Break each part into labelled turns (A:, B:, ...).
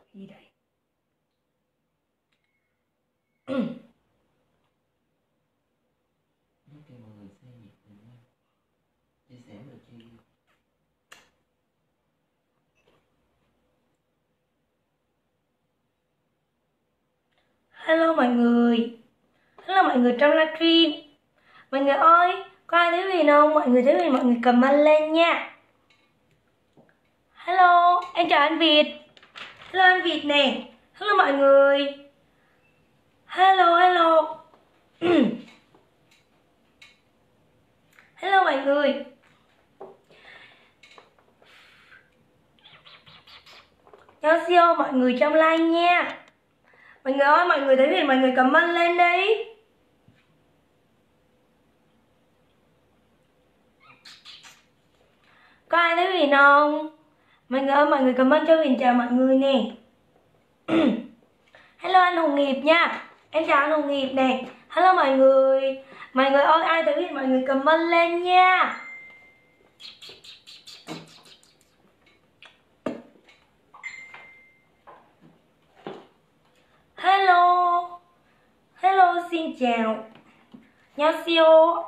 A: Gì đây?
B: Kêu mọi người xem nhiệt tình nha, chia sẻ được chi.
A: Hello mọi người. Hello mọi người trong livestream. Mọi người ơi, có ai thấy Huyền không? Mọi người thấy Huyền mọi người comment lên nha. Hello, em chào anh Việt. Hello anh Việt nè. Hello mọi người. Hello, hello. Hello mọi người. Yo mọi người trong like nha. Mọi người ơi, mọi người thấy Huyền mọi người comment lên đi. Có ai thấy Huyền không? Mọi người ơi, mọi người comment cho Huyền chào mọi người nè. Hello anh Hùng Nghiệp nha. Em chào anh Hùng Nghiệp nè. Hello mọi người. Mọi người ơi, ai thấy Huyền mọi người comment lên nha. Hello. Hello, xin chào. An녕하세요.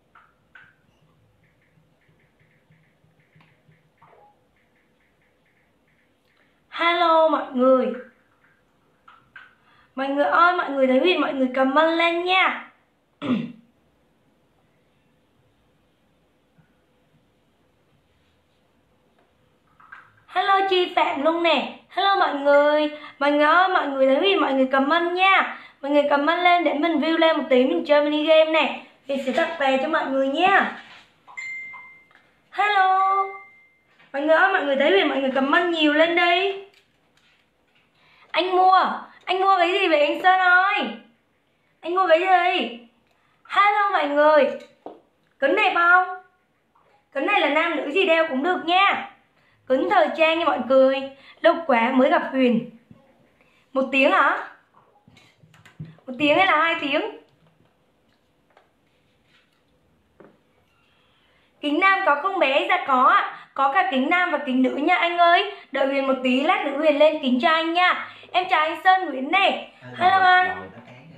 A: Hello mọi người. Mọi người ơi, mọi người thấy Huyền mọi người comment lên nha. Hello chị Phạm luôn nè. Hello mọi người. Mọi người ơi, mọi người thấy Huyền mọi người comment nha. Mọi người comment lên để mình view lên một tí, mình chơi mini game nè. Huyền sẽ tặng về cho mọi người nha. Hello. Mọi người ơi, mọi người thấy Huyền mọi người comment nhiều lên đi. Anh mua cái gì vậy anh Sơn ơi? Anh mua cái gì? Hello mọi người. Kính đẹp không? Kính này là nam nữ gì đeo cũng được nha. Kính thời trang nha mọi người. Lâu quá mới gặp Huyền. 1 tiếng hả? 1 tiếng hay là 2 tiếng? Kính nam có không bé? Dạ có ạ. Có cả kính nam và kính nữ nha anh ơi. Đợi Huyền một tí, lát nữa Huyền lên kính cho anh nha. Em chào anh Sơn Nguyễn nè. Hello anh.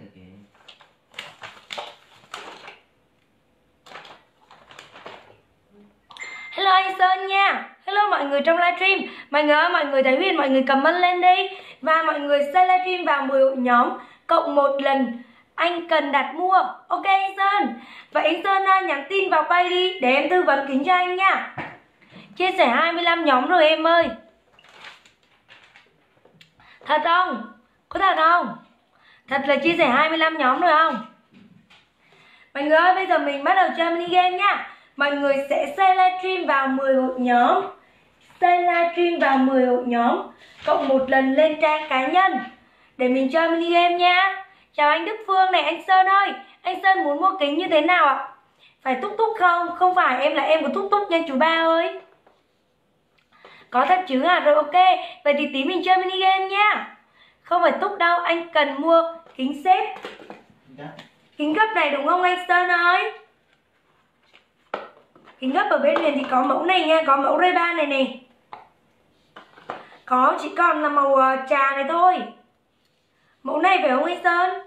A: Hello anh Sơn nha. Hello mọi người trong livestream. Mọi người ơi, mọi người thấy Huyền mọi người comment lên đi. Và mọi người share livestream vào 10 hội nhóm cộng 1 lần anh cần đặt mua. Ok anh Sơn. Vậy anh Sơn nhắn tin vào pay đi để em tư vấn kính cho anh nha. Chia sẻ 25 nhóm rồi em ơi. Thật không? Có thật không? Thật là chia sẻ 25 nhóm rồi không? Mọi người ơi, bây giờ mình bắt đầu chơi mini game nha. Mọi người sẽ share livestream vào 10 hội nhóm. Share livestream vào 10 hội nhóm cộng 1 lần lên trang cá nhân để mình chơi mini game nha. Chào anh Đức Phương này, anh Sơn ơi. Anh Sơn muốn mua kính như thế nào ạ? Phải túc túc không? Không phải, em là em của túc túc nha chú ba ơi. Có thật chứ à? Rồi ok. Vậy thì tí mình chơi mini game nha. Không phải túc đâu, anh cần mua kính xếp. Kính gấp này đúng không anh Sơn ơi? Kính gấp ở bên Huyền thì có mẫu này nha, có mẫu Ray-Ban này nè. Có, chỉ còn là màu trà này thôi. Mẫu này phải không anh Sơn?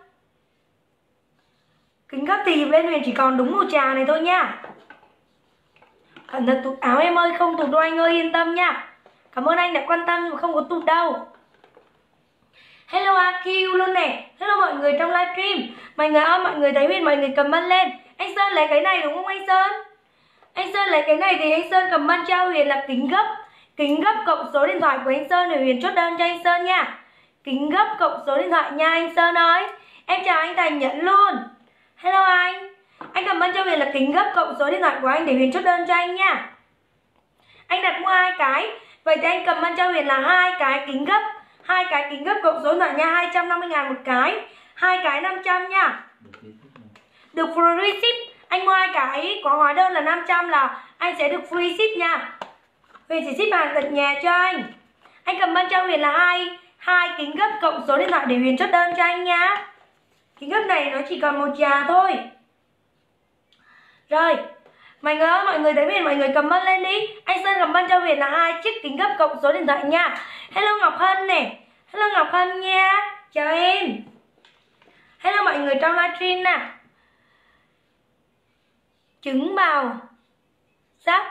A: Kính gấp thì bên Huyền chỉ còn đúng màu trà này thôi nha. Cẩn thận tụt áo em ơi, không tụt đâu anh ơi, yên tâm nha. Cảm ơn anh đã quan tâm, mà không có tụt đâu. Hello AQ luôn nè. Hello mọi người trong livestream. Mọi người ơi, mọi người thấy Huyền mọi người comment lên. Anh Sơn lấy cái này đúng không anh Sơn? Anh Sơn lấy cái này thì anh Sơn comment cho Huyền là kính gấp. Kính gấp cộng số điện thoại của anh Sơn để Huyền chốt đơn cho anh Sơn nha. Kính gấp cộng số điện thoại nha anh Sơn ơi. Em chào anh Thành Nhẫn luôn. Hello anh. Anh comment cho Huyền là kính gấp cộng số điện thoại của anh để Huyền chốt đơn cho anh nha. Anh đặt mua 2 cái. Vậy thì anh comment cho Huyền là 2 cái kính gấp. 2 cái kính gấp cộng số điện thoại nha, 250.000 một cái. 2 cái 500 nha. Được free ship. Anh mua 2 cái có hóa đơn là 500 là anh sẽ được free ship nha. Huyền sẽ ship hàng tận nhà cho anh. Anh comment cho Huyền là hai kính gấp cộng số điện thoại để Huyền chốt đơn cho anh nha. Kính gấp này nó chỉ còn một trà thôi. Rồi, mọi người ơi, mọi người thấy Huyền mọi người comment lên đi. Anh Sơn comment cho Huyền là 2 chiếc kính gấp cộng số điện thoại nha. Hello Ngọc Hân nè. Hello Ngọc Hân nha, chào em. Hello mọi người trong livestream nè. Trứng bào sắp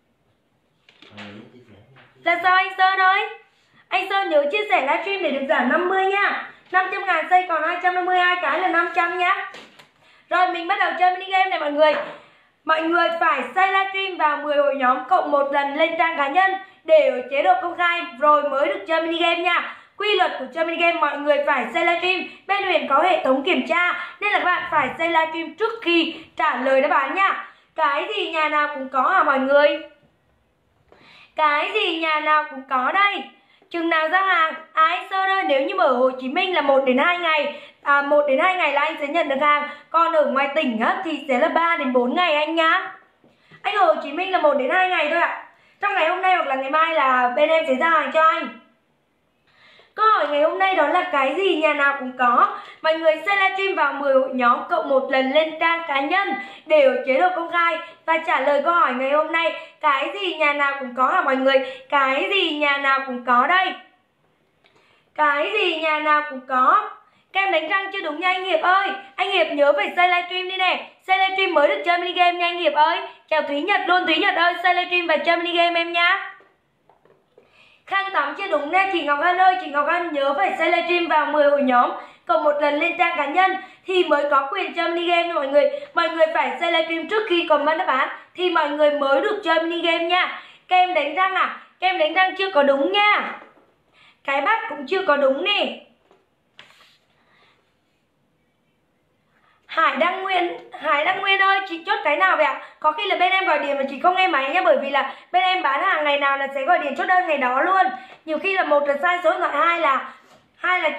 A: là sao anh Sơn ơi? Anh Sơn nhớ chia sẻ livestream để được giảm 50 nha. 500.000 xây còn 252 cái là 500 nhá. Rồi mình bắt đầu chơi mini game này mọi người. Mọi người phải xây livestream vào 10 hội nhóm cộng 1 lần lên trang cá nhân để ở chế độ công khai rồi mới được chơi mini game nha. Quy luật của chơi mini game mọi người phải xây livestream. Bên Huyền có hệ thống kiểm tra nên là các bạn phải xây livestream trước khi trả lời đáp án nha. Cái gì nhà nào cũng có hả mọi người? Cái gì nhà nào cũng có đây. Chừng nào giao hàng? Ai Sơn ơi, nếu như mà ở Hồ Chí Minh là 1 đến 2 ngày 1 đến 2 ngày là anh sẽ nhận được hàng. Còn ở ngoài tỉnh á, thì sẽ là 3 đến 4 ngày anh nhá. Anh ở Hồ Chí Minh là 1 đến 2 ngày thôi ạ. Trong ngày hôm nay hoặc là ngày mai là bên em sẽ giao hàng cho anh. Câu hỏi ngày hôm nay đó là cái gì nhà nào cũng có. Mọi người sẽ livestream vào 10 hội nhóm cộng 1 lần lên trang cá nhân để ở chế độ công khai và trả lời câu hỏi ngày hôm nay. Cái gì nhà nào cũng có hả mọi người? Cái gì nhà nào cũng có đây? Cái gì nhà nào cũng có? Kem đánh răng chưa đúng nha anh Hiệp ơi. Anh Hiệp nhớ phải xây livestream đi nè. Xây livestream mới được chơi mini game nha anh Hiệp ơi. Chào Thúy Nhật luôn. Thúy Nhật ơi, xây livestream và chơi mini game em nhá. Khăn tắm chưa đúng nè chị Ngọc Hân ơi. Chị Ngọc Hân nhớ phải xây livestream vào 10 hội nhóm cộng 1 lần lên trang cá nhân thì mới có quyền chơi mini game nha mọi người. Mọi người phải xây livestream trước khi comment đáp án thì mọi người mới được chơi mini game nha. Kem đánh răng à? Kem đánh răng chưa có đúng nha. Cái bát cũng chưa có đúng nè. Hải Đăng Nguyên ơi, chị chốt cái nào vậy ạ? Có khi là bên em gọi điện mà chị không nghe máy nhá, bởi vì là bên em bán hàng ngày nào là sẽ gọi điện chốt đơn ngày đó luôn. Nhiều khi là một là sai số điện thoại, hai là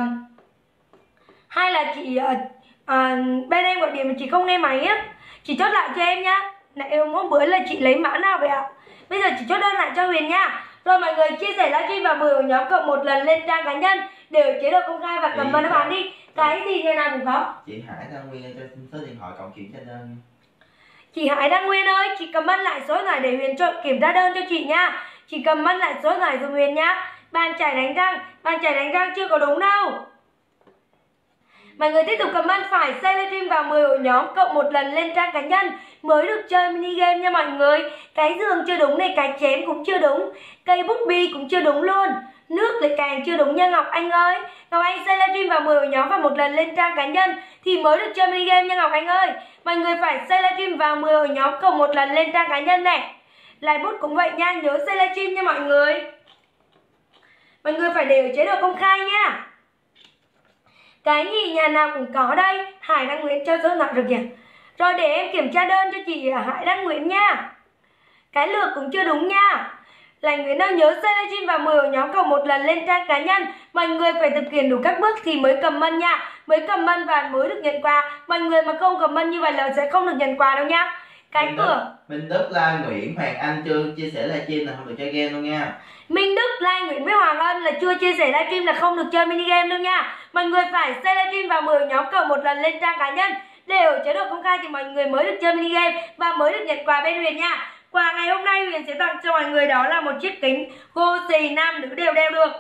A: chị bên em gọi điện mà chị không nghe máy á. Chị chốt lại cho em nhá. Này hôm bữa là chị lấy mã nào vậy ạ? Bây giờ chị chốt đơn lại cho Huyền nha. Rồi mọi người chia sẻ livestream vào 10 hội nhóm cộng 1 lần lên trang cá nhân đều chế độ công khai và cầm vào đáp án đi. Cái gì nhà nào cũng có.
B: Chị Hải Đăng Nguyên cho số điện thoại cộng kiểm tra đơn.
A: Chị Hải Đăng Nguyên ơi, chị comment lại số điện thoại để Huyền kiểm tra đơn cho chị nha. Chị comment lại số điện thoại cho Huyền nhá. Bàn chải đánh răng chưa có đúng đâu. Mọi người tiếp tục comment phải xây livestream vào 10 hội nhóm cộng 1 lần lên trang cá nhân mới được chơi mini game nha mọi người. Cái giường chưa đúng này, cái chén cũng chưa đúng, cây bút bi cũng chưa đúng luôn. Nước lại càng chưa đúng nha Ngọc Anh ơi. Ngọc Anh xây livestream vào 10 hội nhóm và 1 lần lên trang cá nhân thì mới được chơi mini game nha Ngọc Anh ơi. Mọi người phải xây livestream vào 10 hội nhóm cộng 1 lần lên trang cá nhân này. Lại bút cũng vậy nha, nhớ xây livestream nha mọi người. Mọi người phải để ở chế độ công khai nha. Cái gì nhà nào cũng có đây. Hải Đăng Nguyễn cho số điện thoại được kìa. Rồi để em kiểm tra đơn cho chị Hải Đăng Nguyễn nha. Cái lược cũng chưa đúng nha. Lành Nguyễn ơi nhớ xây livestream vào 10 hội nhóm cộng 1 lần lên trang cá nhân. Mọi người phải thực hiện đủ các bước thì mới comment nha. Mới comment và mới được nhận quà. Mọi người mà không comment như vậy là sẽ không được nhận quà đâu nha. Cái cửa
B: Minh Đức, Lai Nguyễn, Hoàng Anh chưa chia sẻ livestream là không được chơi game đâu nha.
A: Minh Đức, Lai Nguyễn với Hoàng Ân là chưa chia sẻ livestream là không được chơi mini game đâu nha. Mọi người phải xây livestream vào 10 nhóm cộng 1 lần lên trang cá nhân để ở chế độ công khai thì mọi người mới được chơi mini game và mới được nhận quà bên Huyền nha. Quà ngày hôm nay Huyền sẽ tặng cho mọi người đó là một chiếc kính Gosi nam nữ đều đeo được.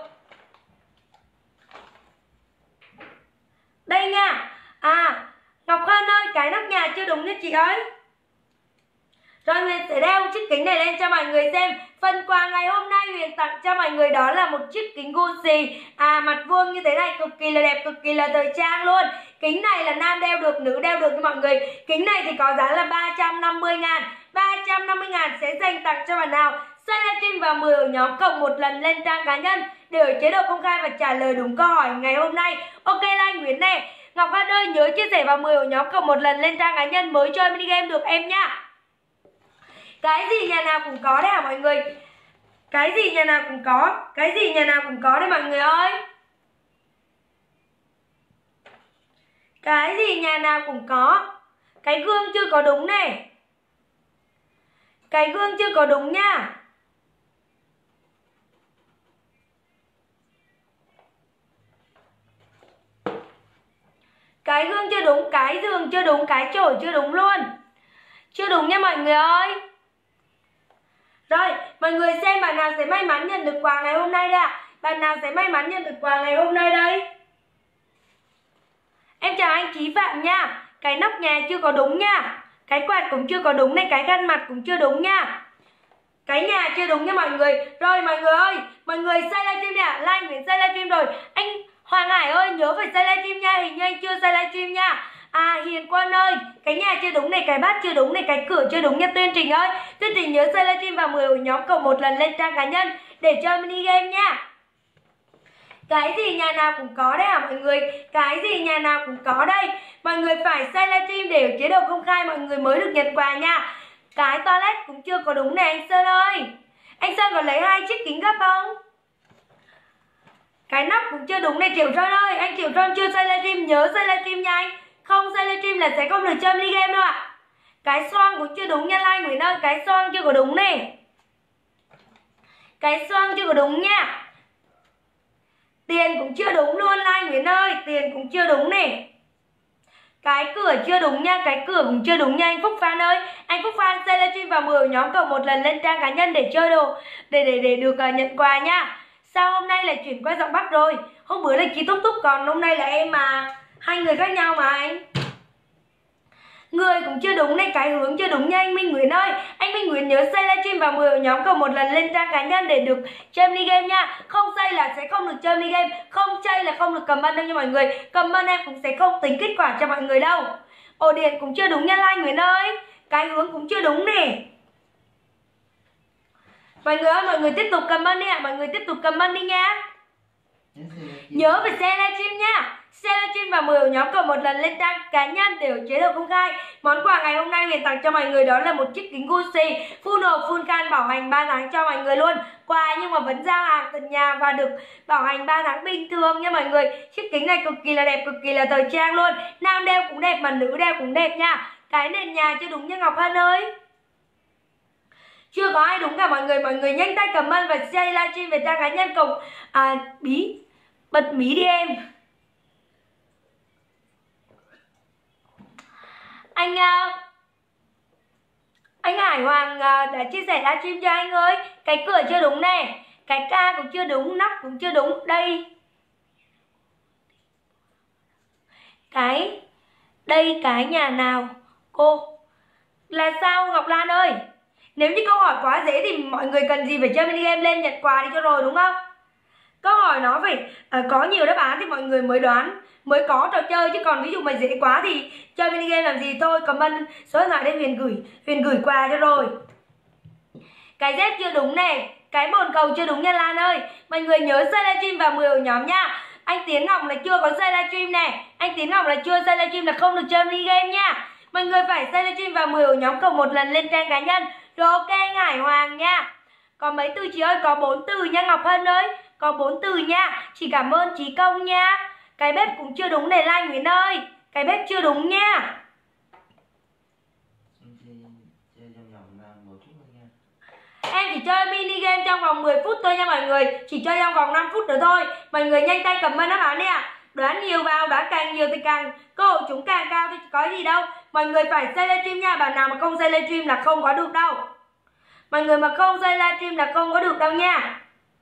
A: Đây nha. Ngọc Hân ơi, cái nóc nhà chưa đúng nha chị ơi. Rồi Huyền sẽ đeo chiếc kính này lên cho mọi người xem. Phần quà ngày hôm nay Huyền tặng cho mọi người đó là một chiếc kính Gucci mặt vuông như thế này, cực kỳ là đẹp, cực kỳ là thời trang luôn. Kính này là nam đeo được, nữ đeo được cho mọi người. Kính này thì có giá là 350.000. 350.000 sẽ dành tặng cho bạn nào xây livestream vào 10 hội nhóm cộng 1 lần lên trang cá nhân để ở chế độ công khai và trả lời đúng câu hỏi ngày hôm nay. Ok Lai Nguyễn này. Ngọc Hân ơi nhớ chia sẻ vào 10 hội nhóm cộng 1 lần lên trang cá nhân mới chơi mini game được em nhá. Cái gì nhà nào cũng có đấy hả mọi người? Cái gì nhà nào cũng có? Cái gì nhà nào cũng có đấy mọi người ơi? Cái gì nhà nào cũng có? Cái gương chưa có đúng này. Cái gương chưa có đúng nha. Cái gương chưa đúng, cái giường chưa đúng, cái chổi chưa đúng luôn. Chưa đúng nha mọi người ơi. Rồi, mọi người xem bạn nào sẽ may mắn nhận được quà ngày hôm nay đây ạ. Bạn nào sẽ may mắn nhận được quà ngày hôm nay đây? Em chào anh Chí Phạm nha. Cái nóc nhà chưa có đúng nha. Cái quạt cũng chưa có đúng này, cái khăn mặt cũng chưa đúng nha. Cái nhà chưa đúng nha mọi người. Rồi mọi người ơi, mọi người say livestream nè, like Nguyễn say livestream rồi. Anh Hoàng Hải ơi, nhớ phải say livestream nha, hình như anh chưa say livestream nha. Hiền Quân ơi, cái nhà chưa đúng này, cái bát chưa đúng này, cái cửa chưa đúng nha. Tuyên Trình ơi, Tuyên Trình nhớ say livestream vào 10 ổ nhóm cộng một lần lên trang cá nhân để chơi mini game nha. Cái gì nhà nào cũng có đấy mọi người. Cái gì nhà nào cũng có đây. Mọi người phải say livestream để ở chế độ công khai mọi người mới được nhận quà nha. Cái toilet cũng chưa có đúng này anh Sơn ơi. Anh Sơn có lấy 2 chiếc kính gấp không? Cái nóc cũng chưa đúng này Triệu Sơn ơi. Anh Triệu Sơn chưa say livestream, nhớ say livestream nha anh. Không say livestream là sẽ không được chơi mini game đâu ạ. Cái xoang cũng chưa đúng nha Lai Nguyễn ơi. Cái xoang chưa có đúng này. Cái xoang chưa có đúng nha. Tiền cũng chưa đúng luôn Lai Nguyễn ơi. Tiền cũng chưa đúng này. Cái cửa chưa đúng nha. Cái cửa cũng chưa đúng nha anh Phúc Phan ơi. Anh Phúc Phan say livestream vào 10 nhóm cộng một lần lên trang cá nhân để chơi đồ, để được nhận quà nha. Sao hôm nay lại chuyển qua giọng Bắc rồi? Hôm bữa là chị Túc Túc, còn hôm nay là em mà. Hai người khác nhau mà anh. Người cũng chưa đúng này, cái hướng chưa đúng nha anh Minh Nguyễn ơi. Anh Minh Nguyễn nhớ say livestream vào 10 nhóm cộng một lần lên trang cá nhân để được chơi mini game nha. Không say là sẽ không được chơi mini game, không chơi là không được comment đâu nha mọi người. Comment em cũng sẽ không tính kết quả cho mọi người đâu. Ổ điện cũng chưa đúng nha Lai Nguyễn ơi. Cái hướng cũng chưa đúng nè. Mọi người ơi, mọi người tiếp tục comment đi ạ. Mọi người tiếp tục comment đi nha. Nhớ phải share livestream nha. Share livestream và 10 nhóm cộng một lần lên trang cá nhân để chế độ công khai. Món quà ngày hôm nay Huyền tặng cho mọi người đó là một chiếc kính Gucci full nổ full can bảo hành 3 tháng cho mọi người luôn. Quà nhưng mà vẫn giao hàng tận nhà và được bảo hành 3 tháng bình thường nha mọi người. Chiếc kính này cực kỳ là đẹp, cực kỳ là thời trang luôn. Nam đeo cũng đẹp mà nữ đeo cũng đẹp nha. Cái nền nhà chưa đúng nha Ngọc Hân ơi. Chưa có ai đúng cả mọi người nhanh tay comment và share livestream về trang cá nhân cùng bật mí đi em. Anh Hải Hoàng đã chia sẻ livestream cho anh ơi. Cái cửa chưa đúng này, cái ca cũng chưa đúng, nắp cũng chưa đúng. Đây cái nhà nào cô là sao Ngọc Lan ơi? Nếu như câu hỏi quá dễ thì mọi người cần gì phải chơi mini game lên nhận quà đi cho rồi đúng không? Câu hỏi nó phải có nhiều đáp án thì mọi người mới đoán, mới có trò chơi, chứ còn ví dụ mà dễ quá thì chơi mini game làm gì. Thôi comment số điện thoại đây Huyền gửi quà cho rồi. Cái Z chưa đúng này, cái bồn cầu chưa đúng nha Lan ơi. Mọi người nhớ share livestream vào 10 ổ nhóm nha. Anh Tiến Ngọc là chưa có share livestream này. Anh Tiến Ngọc là chưa share livestream là không được chơi mini game nha. Mọi người phải share livestream vào 10 ổ nhóm cộng một lần lên trang cá nhân. Rồi ok anh Hải Hoàng nha. Có mấy từ chị ơi? Có 4 từ nha Ngọc Hân ơi. Có 4 từ nha. Chị cảm ơn Chí Công nha. Cái bếp cũng chưa đúng này Lai Nguyễn ơi. Cái bếp chưa đúng nha. Em chỉ chơi mini game trong vòng 10 phút thôi nha mọi người. Chỉ chơi trong vòng 5 phút nữa thôi. Mọi người nhanh tay comment đáp án đi ạ. Đoán nhiều vào, đoán càng nhiều thì càng cơ hội chúng càng cao thì có gì đâu. Mọi người phải share livestream nha. Bạn nào mà không share livestream là không có được đâu. Mọi người mà không share livestream là không có được đâu nha.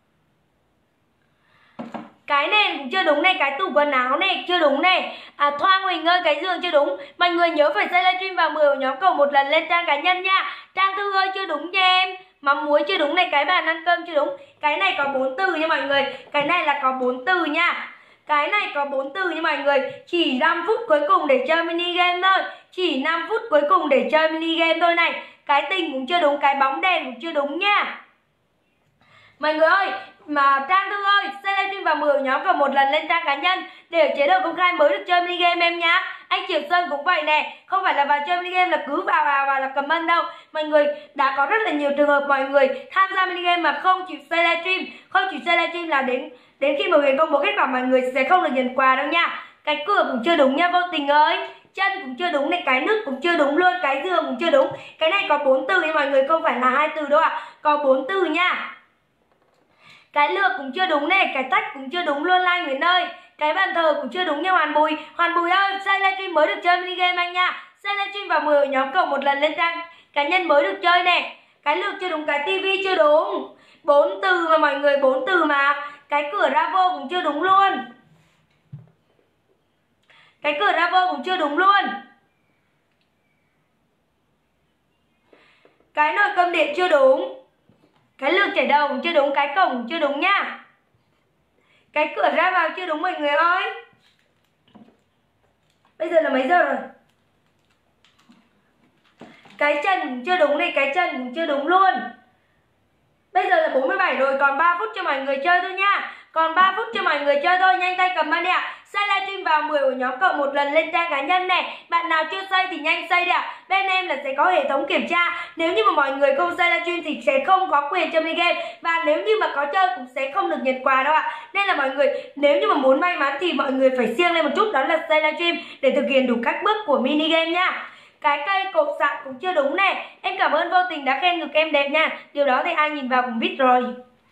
A: Cái nền cũng chưa đúng này, cái tủ quần áo này chưa đúng này. Thoa Huỳnh ơi, cái giường chưa đúng. Mọi người nhớ phải share livestream vào 10 nhóm cầu một lần lên trang cá nhân nha. Trang Thư ơi chưa đúng nha em. Mắm muối chưa đúng này, cái bàn ăn cơm chưa đúng. Cái này có 4 từ nha mọi người. Cái này là có 4 từ nha. Cái này có 4 từ nha mọi người. Chỉ 5 phút cuối cùng để chơi mini game thôi. Chỉ 5 phút cuối cùng để chơi mini game thôi này. Cái tình cũng chưa đúng, cái bóng đèn cũng chưa đúng nha. Mọi người ơi, mà Trang Thư ơi, share livestream vào 10 nhóm và một lần lên trang cá nhân để ở chế độ công khai mới được chơi mini game em nhá. Anh Triệu Sơn cũng vậy nè, không phải là vào chơi mini game là cứ vào là comment đâu. Mọi người đã có rất là nhiều trường hợp mọi người tham gia mini game mà không chịu share livestream, không chịu share livestream là đến khi mà Huyền công bố kết quả mọi người sẽ không được nhận quà đâu nha. Cái cửa cũng chưa đúng nha Vô Tình ơi. Chân cũng chưa đúng này, cái nước cũng chưa đúng luôn, cái giường cũng chưa đúng. Cái này có 4 từ nha mọi người, không phải là 2 từ đâu ạ. Có 4 từ nha. Cái lược cũng chưa đúng này, cái tách cũng chưa đúng luôn Lai Nguyễn ơi. Cái bàn thờ cũng chưa đúng nha Hoàn Bùi. Hoàn Bùi ơi, share livestream mới được chơi mini game anh nha. Share livestream vào 10 nhóm cộng một lần lên trang cá nhân mới được chơi nè. Cái lược chưa đúng, cái tivi chưa đúng. 4 từ mà mọi người, 4 từ mà. Cái cửa ra vô cũng chưa đúng luôn. Cái cửa ra vô cũng chưa đúng luôn. Cái nồi cơm điện chưa đúng. Cái lược chảy đầu cũng chưa đúng. Cái cổng cũng chưa đúng nhá. Cái cửa ra vào chưa đúng mọi người ơi. Bây giờ là mấy giờ rồi? Cái chân cũng chưa đúng này. Cái chân cũng chưa đúng luôn. Bây giờ là 47 rồi. Còn 3 phút cho mọi người chơi thôi nha. Còn 3 phút cho mọi người chơi thôi. Nhanh tay comment đi ạ. Xây livestream vào 10 của nhóm cậu một lần lên trang cá nhân này. Bạn nào chưa xây thì nhanh xây đi ạ. Bên em là sẽ có hệ thống kiểm tra. Nếu như mà mọi người không xây livestream thì sẽ không có quyền chơi mini game. Và nếu như mà có chơi cũng sẽ không được nhận quà đâu ạ. Nên là mọi người nếu như mà muốn may mắn thì mọi người phải siêng lên một chút. Đó là xây livestream để thực hiện đủ các bước của mini game nha. Cái cây cột sạn cũng chưa đúng nè. Em cảm ơn Vô Tình đã khen ngực em đẹp nha. Điều đó thì ai nhìn vào cũng biết rồi.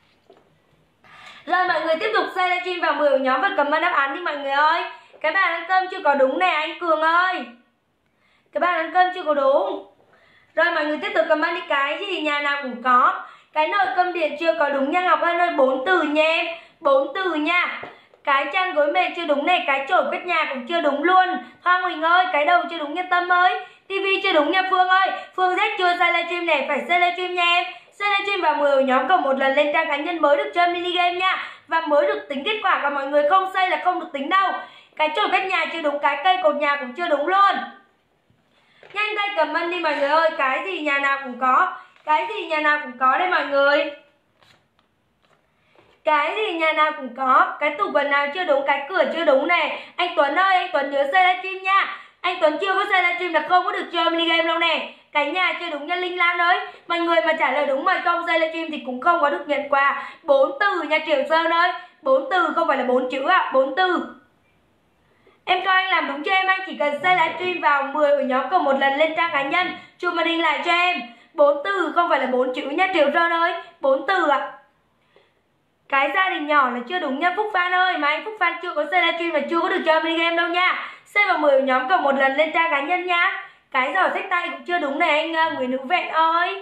A: Rồi mọi người tiếp tục share livestream vào 10 nhóm và comment đáp án đi mọi người ơi. Cái bàn ăn cơm chưa có đúng nè anh Cường ơi. Cái bàn ăn cơm chưa có đúng. Rồi mọi người tiếp tục comment đi. Cái gì nhà nào cũng có. Cái nồi cơm điện chưa có đúng nha Ngọc Hân ơi. 4 từ nha em. 4 từ nha. Cái chăn gối mền chưa đúng này. Cái chổi quét nhà cũng chưa đúng luôn. Hoa Huỳnh ơi. Cái đầu chưa đúng nha Tâm ơi. TV chưa đúng nha Phương ơi. Phương Z chưa share livestream này. Phải share livestream nha em. Share livestream vào 10 nhóm cộng một lần lên trang cá nhân mới được chơi mini game nha. Và mới được tính kết quả. Còn mọi người không share là không được tính đâu. Cái chổi quét nhà chưa đúng. Cái cây cột nhà cũng chưa đúng luôn. Nhanh tay comment đi mọi người ơi. Cái gì nhà nào cũng có. Cái gì nhà nào cũng có đây mọi người. Cái gì nhà nào cũng có. Cái tủ quần nào chưa đúng. Cái cửa chưa đúng này. Anh Tuấn ơi. Anh Tuấn nhớ share livestream nha. Anh Tuấn chưa có share livestream là không có được chơi mini game đâu nè. Cái nhà chưa đúng nha Linh Lan ơi. Mọi người mà trả lời đúng mà không share livestream thì cũng không có được nhận quà. 4 từ nha Triệu Sơn ơi. 4 từ không phải là 4 chữ ạ. 4 từ. Em coi anh làm đúng cho em. Anh chỉ cần share livestream vào 10 của nhóm cộng một lần lên trang cá nhân. Chụp màn hình lại cho em. 4 từ không phải là 4 chữ nha Triệu Sơn ơi. 4 từ ạ. Cái gia đình nhỏ là chưa đúng nha Phúc Phan ơi. Mà anh Phúc Phan chưa có share livestream và chưa có được chơi mini game đâu nha. Share vào 10 nhóm cộng một lần lên trang cá nhân nha. Cái giỏ xách tay cũng chưa đúng này anh Nguyễn Hữu Vẹn ơi.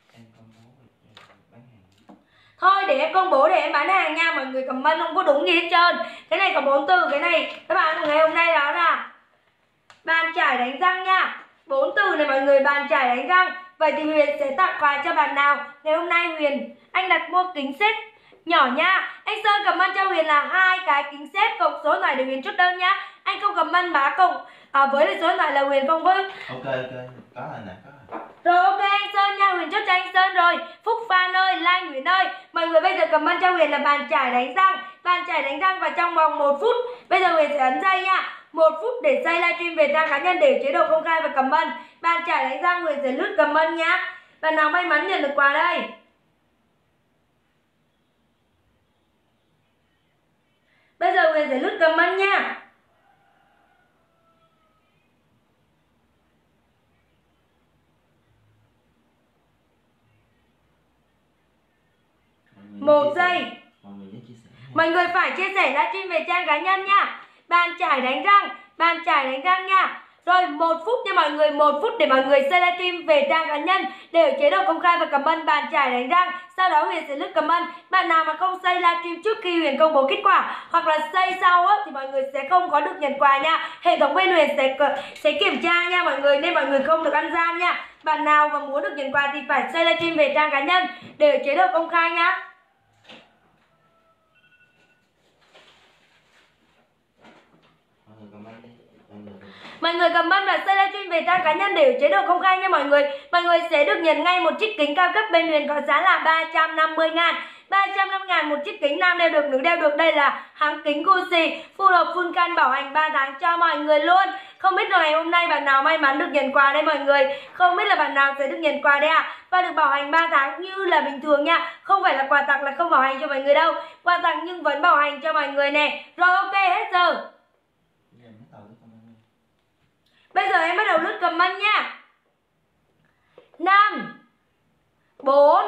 A: Thôi để em công bố để em bán hàng nha. Mọi người comment không có đúng gì hết trơn. Cái này có 4 từ. Cái này các bạn ngày hôm nay đó là bàn chải đánh răng nha. 4 từ này mọi người. Bàn chải đánh răng. Vậy thì Huyền sẽ tặng quà cho bạn nào. Ngày hôm nay Huyền anh đặt mua kính set nhỏ nha. Anh Sơn comment cho Huyền là 2 cái kính set cộng số điện thoại để Huyền chốt đơn nha. Anh không comment bá cộng với lại số điện thoại là Huyền không có.
B: Ok có rồi nè, có rồi.
A: Rồi ok anh Sơn nha. Huyền chốt cho anh Sơn rồi. Phúc Phan ơi, Lan Nguyễn ơi. Mọi người bây giờ comment cho Huyền là bàn chải đánh răng. Bàn chải đánh răng và trong vòng 1 phút. Bây giờ Huyền sẽ ấn dây nha. 1 phút để xây livestream về trang cá nhân để chế độ công khai và comment. Bàn chải đánh răng Huyền sẽ lướt comment nhá. Bạn nào may mắn nhận được quà đây. Bây giờ Huyền sẽ lướt comment nha. Một giây. Mọi người phải chia sẻ livestream về trang cá nhân nha. Bàn chải đánh răng. Bàn chải đánh răng nha. Rồi 1 phút nha mọi người. 1 phút để mọi người share livestream về trang cá nhân để ở chế độ công khai và comment bàn chải đánh răng. Sau đó Huyền sẽ lướt comment. Bạn nào mà không share livestream trước khi Huyền công bố kết quả hoặc là share sau á, thì mọi người sẽ không có được nhận quà nha. Hệ thống bên Huyền sẽ kiểm tra nha mọi người. Nên mọi người không được ăn gian nha. Bạn nào mà muốn được nhận quà thì phải share livestream về trang cá nhân để ở chế độ công khai nha. Mọi người comment và share livestream về trang cá nhân để chế độ công khai nha mọi người. Mọi người sẽ được nhận ngay một chiếc kính cao cấp bên Huyền có giá là 350.000. 350.000 một chiếc kính, nam đeo được, nữ đeo được. Đây là hãng kính Gucci, full hộp full can bảo hành 3 tháng cho mọi người luôn. Không biết là ngày hôm nay bạn nào may mắn được nhận quà đây mọi người. Không biết là bạn nào sẽ được nhận quà đây ạ. Và được bảo hành 3 tháng như là bình thường nha. Không phải là quà tặng là không bảo hành cho mọi người đâu. Quà tặng nhưng vẫn bảo hành cho mọi người nè. Rồi ok hết giờ. Bây giờ em bắt đầu lướt comment nha. 5 4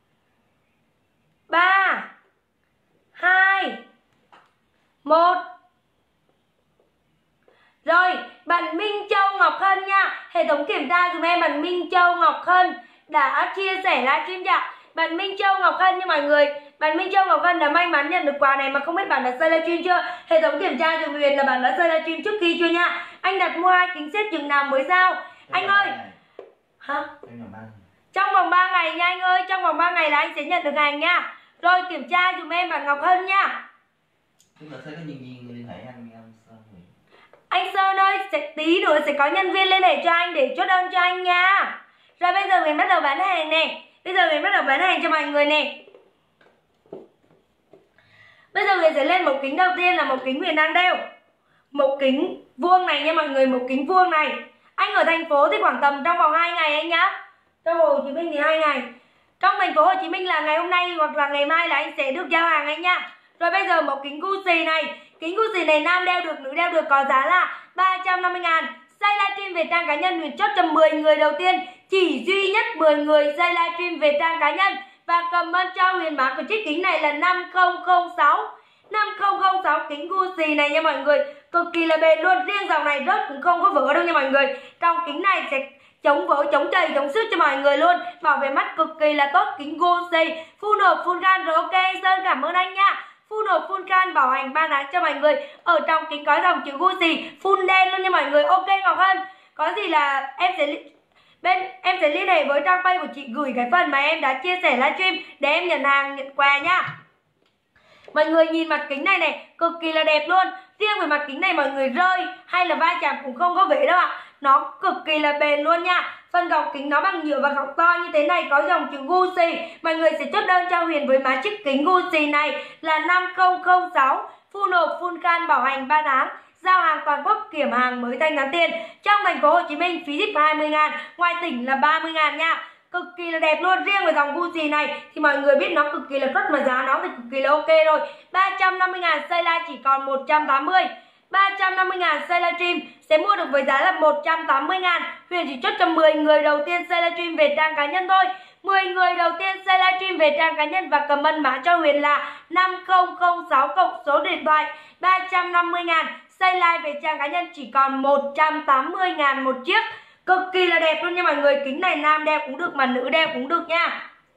A: 3 2 1. Rồi, bạn Minh Châu Ngọc Hân nha. Hệ thống kiểm tra dùm em bạn Minh Châu Ngọc Hân đã chia sẻ livestream chưa? Bạn Minh Châu Ngọc Hân nha mọi người. Bạn Minh Châu Ngọc Vân đã may mắn nhận được quà này mà không biết bạn đã xây livestream chưa? Hệ thống kiểm tra dùm Huyền là bạn đã xây livestream trước khi chưa nha. Anh đặt mua 2 kính xếp chừng nào mới giao? Anh ơi. Hả? Trong vòng 3 ngày nha anh ơi, trong vòng 3 ngày là anh sẽ nhận được hàng nha. Rồi kiểm tra dùm em bạn Ngọc Hân nha.
B: Tức là thấy có nhân viên liên hệ anh Sơn Huyền.
A: Anh Sơn ơi, tí nữa sẽ có nhân viên liên hệ cho anh để chốt đơn cho anh nha. Rồi bây giờ mình bắt đầu bán hàng nè. Bây giờ mình bắt đầu bán hàng cho mọi người nè. Bây giờ mình sẽ lên mẫu kính đầu tiên là mẫu kính Huyền đang đeo. Mẫu kính vuông này nha mọi người, mẫu kính vuông này. Anh ở thành phố thì khoảng tầm trong vòng 2 ngày anh nhá. Trong Hồ Chí Minh thì 2 ngày. Trong thành phố Hồ Chí Minh là ngày hôm nay hoặc là ngày mai là anh sẽ được giao hàng anh nha. Rồi bây giờ mẫu kính Gucci này. Kính Gucci này nam đeo được, nữ đeo được, có giá là 350.000. Xây livestream về trang cá nhân Huyền chốt cho 10 người đầu tiên. Chỉ duy nhất 10 người xây livestream về trang cá nhân và comment cho Huyền mã của chiếc kính này là 5006. 5006 kính Gucci này nha mọi người. Cực kỳ là bền luôn. Riêng dòng này rớt cũng không có vỡ đâu nha mọi người. Trong kính này sẽ chống vỡ, chống chảy, chống xước cho mọi người luôn. Bảo vệ mắt cực kỳ là tốt. Kính Gucci full nộp full can. Rồi ok Sơn cảm ơn anh nha. Full nộp full can bảo hành 3 tháng cho mọi người. Ở trong kính có dòng chữ Gucci full đen luôn nha mọi người. Ok Ngọc Hân, có gì là em sẽ liên hệ với trang page của chị, gửi cái phần mà em đã chia sẻ livestream để em nhận hàng, nhận quà nha. Mọi người nhìn mặt kính này này, cực kỳ là đẹp luôn. Riêng về mặt kính này mọi người rơi hay là va chạm cũng không có vết đâu ạ. Nó cực kỳ là bền luôn nha. Phần gọng kính nó bằng nhựa và gọng to như thế này, có dòng chữ Gucci. Mọi người sẽ chốt đơn cho Huyền với mã chiếc kính Gucci này là 5006. Full nộp full can bảo hành 3 tháng. Giao hàng toàn quốc, kiểm hàng mới thanh toán tiền. Trong thành phố Hồ Chí Minh phí ship 20.000, ngoài tỉnh là 30.000 nha. Cực kỳ là đẹp luôn. Riêng về dòng Gucci này thì mọi người biết nó cực kỳ là rất mà giá nó thì cực kỳ là ok rồi. 350.000 xây live chỉ còn 180. 350.000 xây livestream sẽ mua được với giá là 180.000. Huyền chỉ chốt cho 10 người đầu tiên xây livestream về trang cá nhân thôi. 10 người đầu tiên xây livestream về trang cá nhân và comment mã cho Huyền là 5006 cộng số điện thoại. 350.000 xây live về trang cá nhân chỉ còn 180.000 một chiếc. Cực kỳ là đẹp luôn nha mọi người. Kính này nam đeo cũng được mà nữ đeo cũng được nha.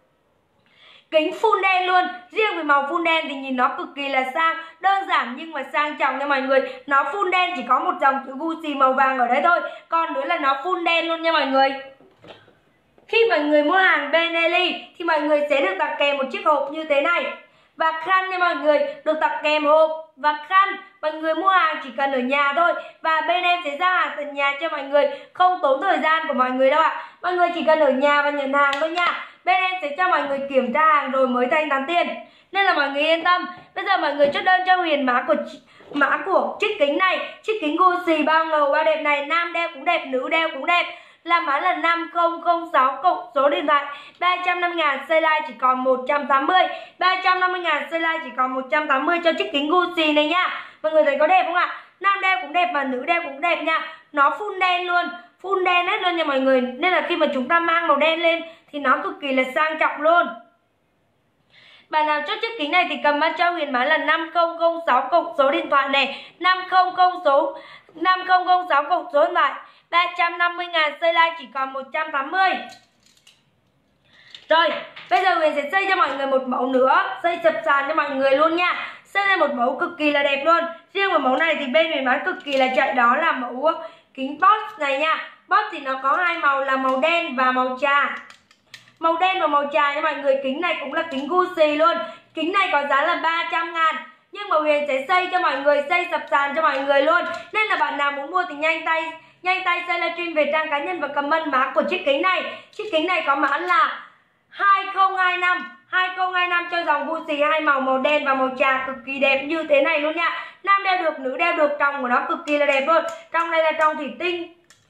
A: Kính full đen luôn. Riêng về màu full đen thì nhìn nó cực kỳ là sang, đơn giản nhưng mà sang trọng nha mọi người. Nó full đen chỉ có một dòng chữ Gucci màu vàng ở đấy thôi. Còn nữa là nó full đen luôn nha mọi người. Khi mọi người mua hàng Benelli thì mọi người sẽ được tặng kèm một chiếc hộp như thế này. Và khăn nha mọi người, được tặng kèm hộp và khăn. Mọi người mua hàng chỉ cần ở nhà thôi. Và bên em sẽ giao hàng tận nhà cho mọi người, không tốn thời gian của mọi người đâu ạ. Mọi người chỉ cần ở nhà và nhận hàng thôi nha. Bên em sẽ cho mọi người kiểm tra hàng rồi mới thanh toán tiền. Nên là mọi người yên tâm. Bây giờ mọi người chốt đơn cho Huyền mã của chiếc kính này. Chiếc kính Gucci bao ngầu bao đẹp này, nam đeo cũng đẹp, nữ đeo cũng đẹp. Là mã là 5006 cộng số điện thoại. 350.000 xây live chỉ còn 180. 350.000 xây live chỉ còn 180 cho chiếc kính Gucci này nha. Mọi người thấy có đẹp không ạ? Nam đeo cũng đẹp mà nữ đeo cũng đẹp nha. Nó full đen luôn, full đen hết luôn nha mọi người. Nên là khi mà chúng ta mang màu đen lên thì nó cực kỳ là sang trọng luôn. Bạn nào chốt chiếc kính này thì comment cho Huyền mã là 5006 cộng số điện thoại này. 5006 cộng số điện thoại. 350.000 xây live chỉ còn 180. Rồi, bây giờ Huyền sẽ xây cho mọi người một mẫu nữa, xây sập sàn cho mọi người luôn nha. Xây lên một mẫu cực kỳ là đẹp luôn. Riêng một mẫu này thì bên Huyền bán cực kỳ là chạy, đó là mẫu kính box này nha. Box thì nó có hai màu là màu đen và màu trà. Màu đen và màu trà nha mọi người. Kính này cũng là kính Gucci luôn. Kính này có giá là 300.000. Nhưng mà Huyền sẽ xây cho mọi người, xây sập sàn cho mọi người luôn. Nên là bạn nào muốn mua thì nhanh tay xây livestream về trang cá nhân và comment mã của chiếc kính này. Chiếc kính này có mã là 2025 cho dòng Gucci, hai màu đen và màu trà cực kỳ đẹp như thế này luôn nha. Nam đeo được, nữ đeo được, trong của nó cực kỳ là đẹp luôn. Trong đây là trong thủy tinh.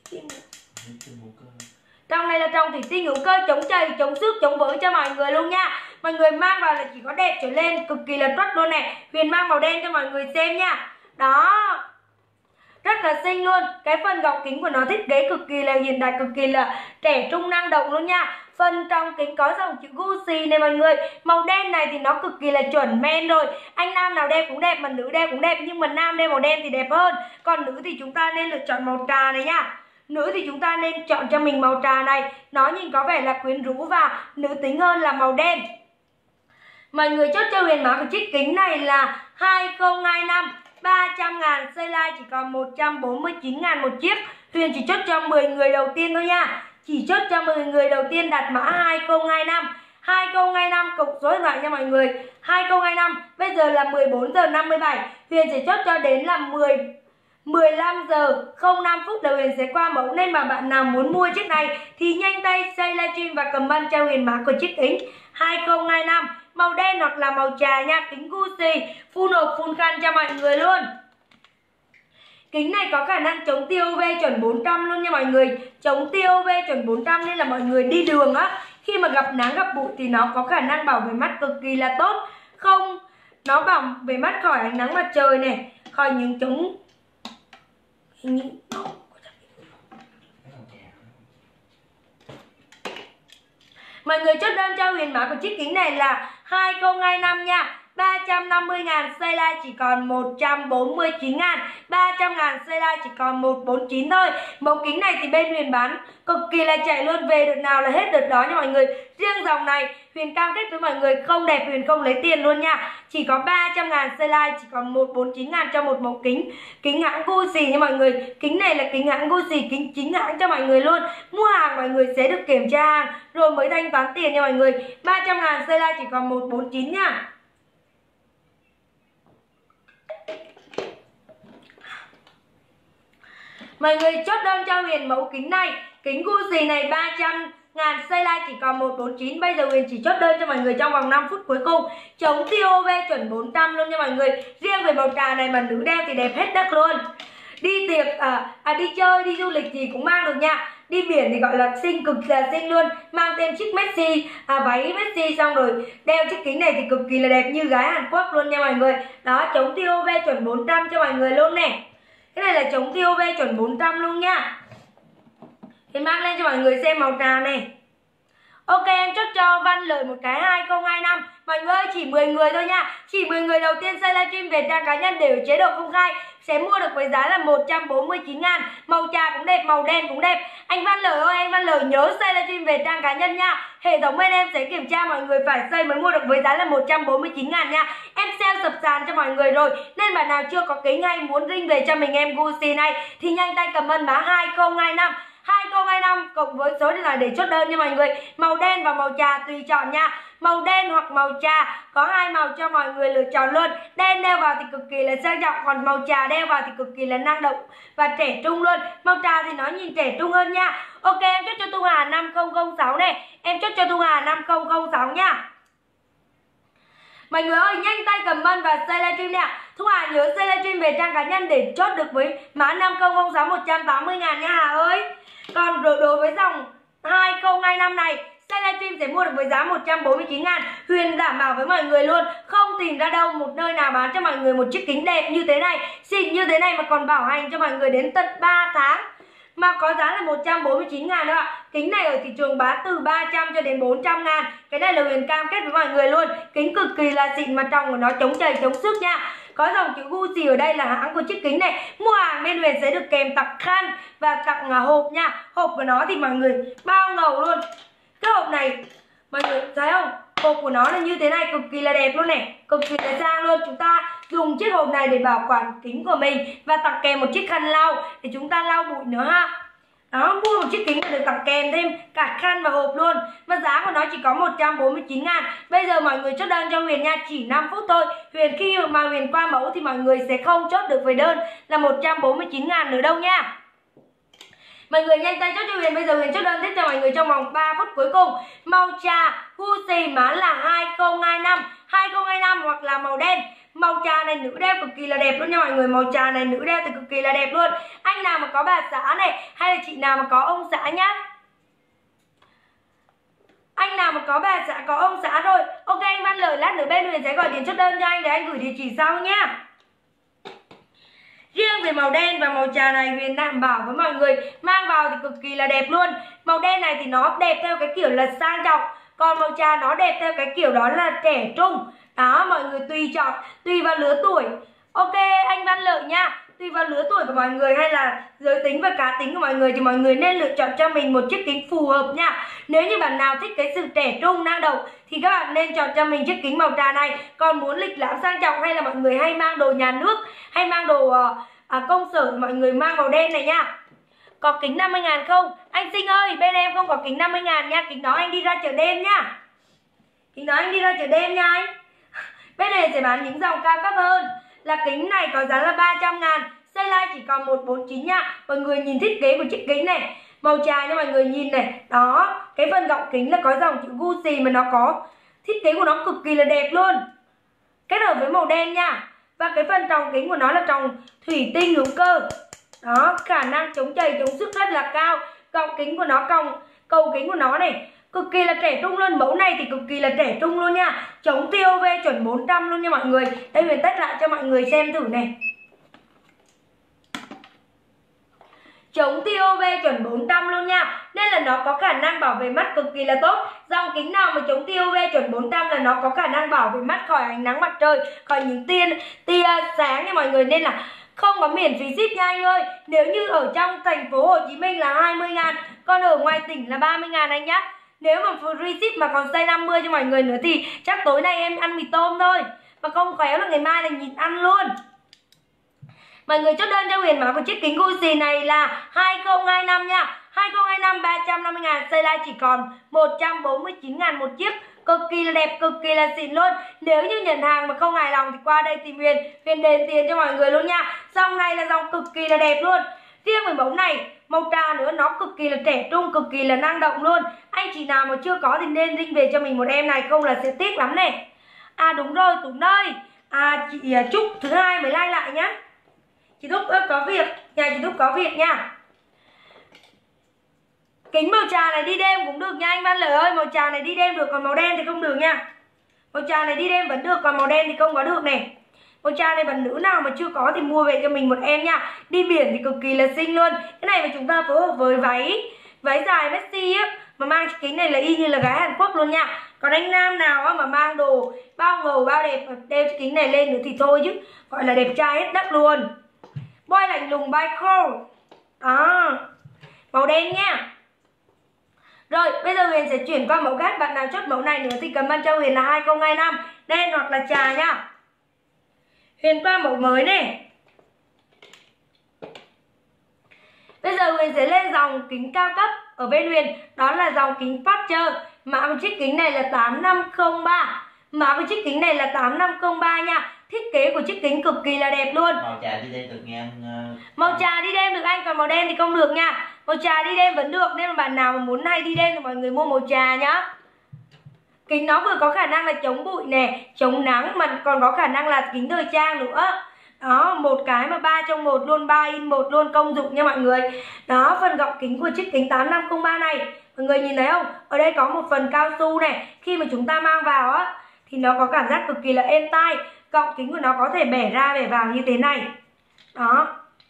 A: Trong này là trong thủy tinh hữu cơ, chống chảy, chống xước, chống vỡ cho mọi người luôn nha. Mọi người mang vào là chỉ có đẹp trở lên, cực kỳ là tốt luôn này. Huyền mang màu đen cho mọi người xem nha. Đó, rất là xinh luôn. Cái phần gọng kính của nó thiết kế cực kỳ là hiện đại, cực kỳ là trẻ trung năng động luôn nha. Phần trong kính có dòng chữ Gucci này mọi người. Màu đen này thì nó cực kỳ là chuẩn men rồi. Anh nam nào đeo cũng đẹp mà nữ đeo cũng đẹp. Nhưng mà nam đeo màu đen thì đẹp hơn. Còn nữ thì chúng ta nên lựa chọn màu trà này nha. Nữ thì chúng ta nên chọn cho mình màu trà này. Nó nhìn có vẻ là quyến rũ và nữ tính hơn là màu đen. Mọi người chốt cho Huyền mã của chiếc kính này là 2025, 300.000, xây like chỉ còn 149.000 một chiếc. Huyền chỉ chốt cho 10 người đầu tiên thôi nha. Chỉ chốt cho 10 người đầu tiên đặt mã 2025. 2025 cộng số điện thoại nha mọi người. 2025 bây giờ là 14 giờ 57. Huyền sẽ chốt cho đến là 15 giờ 05 phút là Huyền sẽ qua mẫu, nên mà bạn nào muốn mua chiếc này thì nhanh tay xây livestream và comment cho Huyền mã của chiếc kính 2025 màu đen hoặc là màu trà nha. Kính Gucci full hộp full khăn cho mọi người luôn. Kính này có khả năng chống tia UV chuẩn 400 luôn nha mọi người. Chống tia UV chuẩn 400 nên là mọi người đi đường á, khi mà gặp nắng gặp bụi thì nó có khả năng bảo vệ mắt cực kỳ là tốt. Không, nó bảo vệ mắt khỏi ánh nắng mặt trời này, khỏi những chống mọi người chốt đơn cho Huyền mã của chiếc kính này là 2025 nha. 350.000, xây like chỉ còn 149.000, 300.000, xây like chỉ còn 149 thôi. Mẫu kính này thì bên Huyền bán cực kỳ là chạy luôn, về đợt nào là hết đợt đó nha mọi người. Riêng dòng này Huyền cam kết với mọi người không đẹp Huyền không lấy tiền luôn nha. Chỉ có 300.000, xây like chỉ còn 149.000 cho một mẫu kính. Kính hãng Gucci nha mọi người. Kính này là kính hãng Gucci, kính chính hãng cho mọi người luôn. Mua hàng mọi người sẽ được kiểm tra hàng rồi mới thanh toán tiền nha mọi người. 300.000, xây like chỉ còn 149 nha. Mọi người chốt đơn cho Huyền mẫu kính này. Kính Gucci này 300.000, xây like chỉ còn 149. Bây giờ Huyền chỉ chốt đơn cho mọi người trong vòng 5 phút cuối cùng. Chống tia UV chuẩn 400 luôn nha mọi người. Riêng về màu trà này mà nữ đeo thì đẹp hết đất luôn. Đi tiệc, đi chơi, đi du lịch thì cũng mang được nha. Đi biển thì gọi là xinh, cực là xinh luôn. Mang thêm chiếc Messi, váy Messi xong rồi đeo chiếc kính này thì cực kỳ là đẹp như gái Hàn Quốc luôn nha mọi người. Đó, chống tia UV chuẩn 400 cho mọi người luôn nè. Cái này là chống tia UV chuẩn 400 luôn nha. Thì mang lên cho mọi người xem màu trà này. Ok, em chốt cho Văn Lợi một cái 2025. Mọi người ơi, chỉ 10 người thôi nha. Chỉ 10 người đầu tiên xây livestream về trang cá nhân đều chế độ công khai sẽ mua được với giá là 149.000. Màu trà cũng đẹp, màu đen cũng đẹp. Anh Văn Lợi ơi, anh Văn Lợi nhớ xây livestream về trang cá nhân nha. Hệ thống bên em sẽ kiểm tra mọi người phải xây mới mua được với giá là 149.000 nha. Em sale sập sàn cho mọi người rồi, nên bạn nào chưa có kính hay muốn ring về cho mình em Gucci này thì nhanh tay comment mã 2025. 2025 cộng với số điện thoại để chốt đơn nha mọi người. Màu đen và màu trà tùy chọn nha. Màu đen hoặc màu trà có hai màu cho mọi người lựa chọn luôn. Đen đeo vào thì cực kỳ là sang trọng, còn màu trà đeo vào thì cực kỳ là năng động và trẻ trung luôn. Màu trà thì nó nhìn trẻ trung hơn nha. Ok, em chốt cho Thu Hà 5006 này. Em chốt cho Thu Hà 5006 nha. Mọi người ơi, nhanh tay comment và share livestream nè. Thu Hà nhớ share livestream về trang cá nhân để chốt được với mã 5006 180.000 nha Hà ơi. Còn đối với dòng 2025 này, share livestream sẽ mua được với giá 149.000. Huyền đảm bảo với mọi người luôn, không tìm ra đâu một nơi nào bán cho mọi người một chiếc kính đẹp như thế này, xịn như thế này mà còn bảo hành cho mọi người đến tận 3 tháng. Mà có giá là 149.000 nữa ạ. Kính này ở thị trường bán từ 300 cho đến 400.000. Cái này là Huyền cam kết với mọi người luôn. Kính cực kỳ là xịn mà trong của nó chống chảy chống xước nha. Có dòng chữ Gucci ở đây là hãng của chiếc kính này. Mua hàng bên Huyền sẽ được kèm tặng khăn và tặng hộp nha. Hộp của nó thì mọi người bao ngầu luôn. Cái hộp này mọi người thấy không? Hộp của nó là như thế này, cực kỳ là đẹp luôn này, cực kỳ là sang luôn. Chúng ta dùng chiếc hộp này để bảo quản kính của mình và tặng kèm một chiếc khăn lau để chúng ta lau bụi nữa ha. Đó, mua một chiếc kính được tặng kèm thêm cả khăn và hộp luôn. Và giá của nó chỉ có 149.000. Bây giờ mọi người chốt đơn cho Huyền nha, chỉ 5 phút thôi. Huyền khi mà Huyền qua mẫu thì mọi người sẽ không chốt được với đơn là 149.000 nữa đâu nha. Mọi người nhanh tay chốt cho Huyền. Bây giờ Huyền chốt đơn tiếp cho mọi người trong vòng 3 phút cuối cùng. Màu trà Gucci mã là 2025, 2025 hoặc là màu đen. Màu trà này nữ đeo cực kỳ là đẹp luôn nha mọi người. Màu trà này nữ đeo thì cực kỳ là đẹp luôn. Anh nào mà có bà xã này, hay là chị nào mà có ông xã nhá. Anh nào mà có bà xã, có ông xã rồi. Ok, anh Văn Lợi lát nữa bên Huyền sẽ gọi điện chốt đơn cho anh để anh gửi địa chỉ sau nhá. Riêng về màu đen và màu trà này Huyền đảm bảo với mọi người mang vào thì cực kỳ là đẹp luôn. Màu đen này thì nó đẹp theo cái kiểu là sang trọng, còn màu trà nó đẹp theo cái kiểu đó là trẻ trung. Đó, mọi người tùy chọn, tùy vào lứa tuổi. Ok, anh Văn Lợi nha. tùy vào lứa tuổi của mọi người hay là giới tính và cá tính của mọi người thì mọi người nên lựa chọn cho mình một chiếc kính phù hợp nha. Nếu như bạn nào thích cái sự trẻ trung năng động thì các bạn nên chọn cho mình chiếc kính màu trà này. Còn muốn lịch lãm sang trọng hay là mọi người hay mang đồ nhà nước hay mang đồ công sở thì mọi người mang màu đen này nha. Có kính 50.000 không? Anh Sinh ơi, bên em không có kính 50.000 nha. Kính đó anh đi ra chợ đêm nha. Kính đó anh đi ra chợ đêm nha anh. Bên này sẽ bán những dòng cao cấp hơn. Là kính này có giá là 300.000, size chỉ còn 149 nha. Mọi người nhìn thiết kế của chiếc kính này, màu trà cho mọi người nhìn này. Đó, cái phần gọng kính là có dòng chữ Gucci mà nó có thiết kế của nó cực kỳ là đẹp luôn. Kết hợp với màu đen nha. Và cái phần tròng kính của nó là tròng thủy tinh hữu cơ. Đó, khả năng chống chảy chống sức rất là cao. Gọng kính của nó, cầu kính của nó này cực kỳ là trẻ trung luôn. Mẫu này thì cực kỳ là trẻ trung luôn nha. Chống tia UV chuẩn 400 luôn nha mọi người. Đây mình test lại cho mọi người xem thử này. Chống tia UV chuẩn 400 luôn nha. Nên là nó có khả năng bảo vệ mắt cực kỳ là tốt. Dòng kính nào mà chống tia UV chuẩn 400 là nó có khả năng bảo vệ mắt khỏi ánh nắng mặt trời, khỏi những tia sáng nha mọi người. Nên là không có miễn phí ship nha anh ơi. Nếu như ở trong thành phố Hồ Chí Minh là 20.000, còn ở ngoài tỉnh là 30.000 anh nhá. Nếu mà free ship mà còn size 50 cho mọi người nữa thì chắc tối nay em ăn mì tôm thôi. Mà không khéo là ngày mai là nhịn ăn luôn. Mọi người chốt đơn cho Huyền mã của chiếc kính Gucci này là 2025 nha. 2025 350.000, size chỉ còn 149.000 một chiếc. Cực kỳ là đẹp, cực kỳ là xịn luôn. Nếu như nhận hàng mà không hài lòng thì qua đây tìm Huyền, Huyền đền tiền cho mọi người luôn nha. Dòng này là dòng cực kỳ là đẹp luôn. Riêng với mẫu này, màu trà nữa, nó cực kỳ là trẻ trung, cực kỳ là năng động luôn. Anh chị nào mà chưa có thì nên link về cho mình một em này, không là sẽ tiếc lắm này. À đúng rồi Tuấn ơi, chị Trúc thứ hai mới like lại nhá. Chị Trúc có việc, nhà chị Trúc có việc nha. Kính màu trà này đi đêm cũng được nha anh Văn Lợi ơi. Màu trà này đi đêm được, còn màu đen thì không được nha. Màu trà này đi đêm vẫn được, còn màu đen thì không có được này. Màu trà này bạn nữ nào mà chưa có thì mua về cho mình một em nha. Đi biển thì cực kỳ là xinh luôn. Cái này mà chúng ta phối hợp với váy dài Messi á, mà mang kính này là y như là gái Hàn Quốc luôn nha. Còn anh nam nào á mà mang đồ bao ngầu bao đẹp đeo kính này lên nữa thì thôi chứ, gọi là đẹp trai hết đất luôn. Boy lạnh lùng by Cole. Đó, màu đen nha. Rồi bây giờ Huyền sẽ chuyển qua mẫu khác. Bạn nào chốt mẫu này nữa thì comment cho Huyền là 2025 đen hoặc là trà nha. Huyền qua mẫu mới này. Bây giờ Huyền sẽ lên dòng kính cao cấp ở bên Huyền. Đó là dòng kính Porcher. Mã của chiếc kính này là 8503. Mã của chiếc kính này là 8503 nha. Thiết kế của chiếc kính cực kỳ là đẹp luôn.
B: Màu trà đi đêm được nghe anh.
A: Màu trà đi đêm được anh, còn màu đen thì không được nha. Màu trà đi đêm vẫn được, nên mà bạn nào mà muốn hay đi đêm thì mọi người mua màu trà nhá. Kính nó vừa có khả năng là chống bụi nè, chống nắng, mà còn có khả năng là kính thời trang nữa. Đó, một cái mà 3 trong 1 luôn, 3 in 1 luôn, công dụng nha mọi người. Đó, phần gọng kính của chiếc kính 8503 này, mọi người nhìn thấy không? Ở đây có một phần cao su này, khi mà chúng ta mang vào á thì nó có cảm giác cực kỳ là êm tai. Gọng kính của nó có thể bẻ ra bẻ vào như thế này. Đó.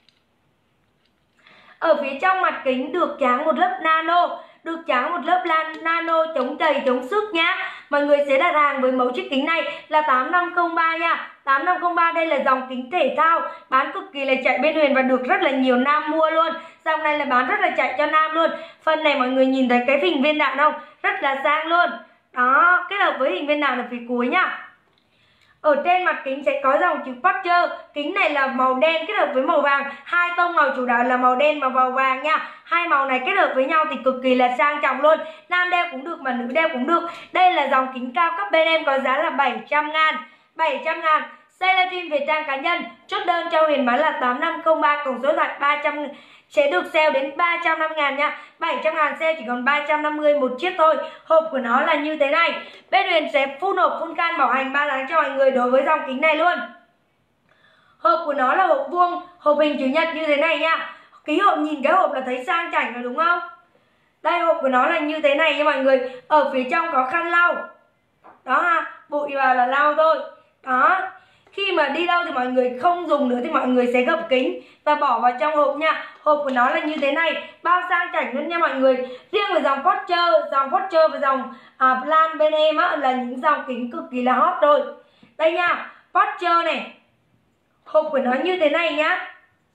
A: Ở phía trong mặt kính được tráng một lớp nano, được tráng một lớp nano chống chảy chống xước nhá. Mọi người sẽ đặt hàng với mẫu chiếc kính này là 8503 nha. 8503 đây là dòng kính thể thao, bán cực kỳ là chạy bên Huyền và được rất là nhiều nam mua luôn. Dòng này là bán rất là chạy cho nam luôn. Phần này mọi người nhìn thấy cái hình viên đạn không? Rất là sang luôn. Đó, kết hợp với hình viên đạn ở phía cuối nhá. Ở trên mặt kính sẽ có dòng chữ Porcher. Kính này là màu đen kết hợp với màu vàng. Hai tông màu chủ đạo là màu đen và màu vàng nha. Hai màu này kết hợp với nhau thì cực kỳ là sang trọng luôn. Nam đeo cũng được mà nữ đeo cũng được. Đây là dòng kính cao cấp bên em có giá là 700.000. 700.000. Xe livestream về trang cá nhân. Chốt đơn cho Huyền bán là 8503, tổng số thật 300 sẽ được sale đến 350.000 nha. 700.000 sale chỉ còn 350 một chiếc thôi. Hộp của nó là như thế này. Bên Huyền sẽ full hộp full can bảo hành 3 tháng cho mọi người đối với dòng kính này luôn. Hộp của nó là hộp vuông, hộp hình chữ nhật như thế này nha. Ký hộp nhìn cái hộp là thấy sang chảnh rồi đúng không? Đây hộp của nó là như thế này nha mọi người. Ở phía trong có khăn lau. Đó ha, bụi vào là lau thôi. Đó. Khi mà đi đâu thì mọi người không dùng nữa thì mọi người sẽ gập kính và bỏ vào trong hộp nha. Hộp của nó là như thế này, bao sang chảnh luôn nha mọi người. Riêng về dòng Porcher và dòng Plan bên em á là những dòng kính cực kỳ là hot rồi. Đây nha, Porcher này. Hộp của nó như thế này nhá.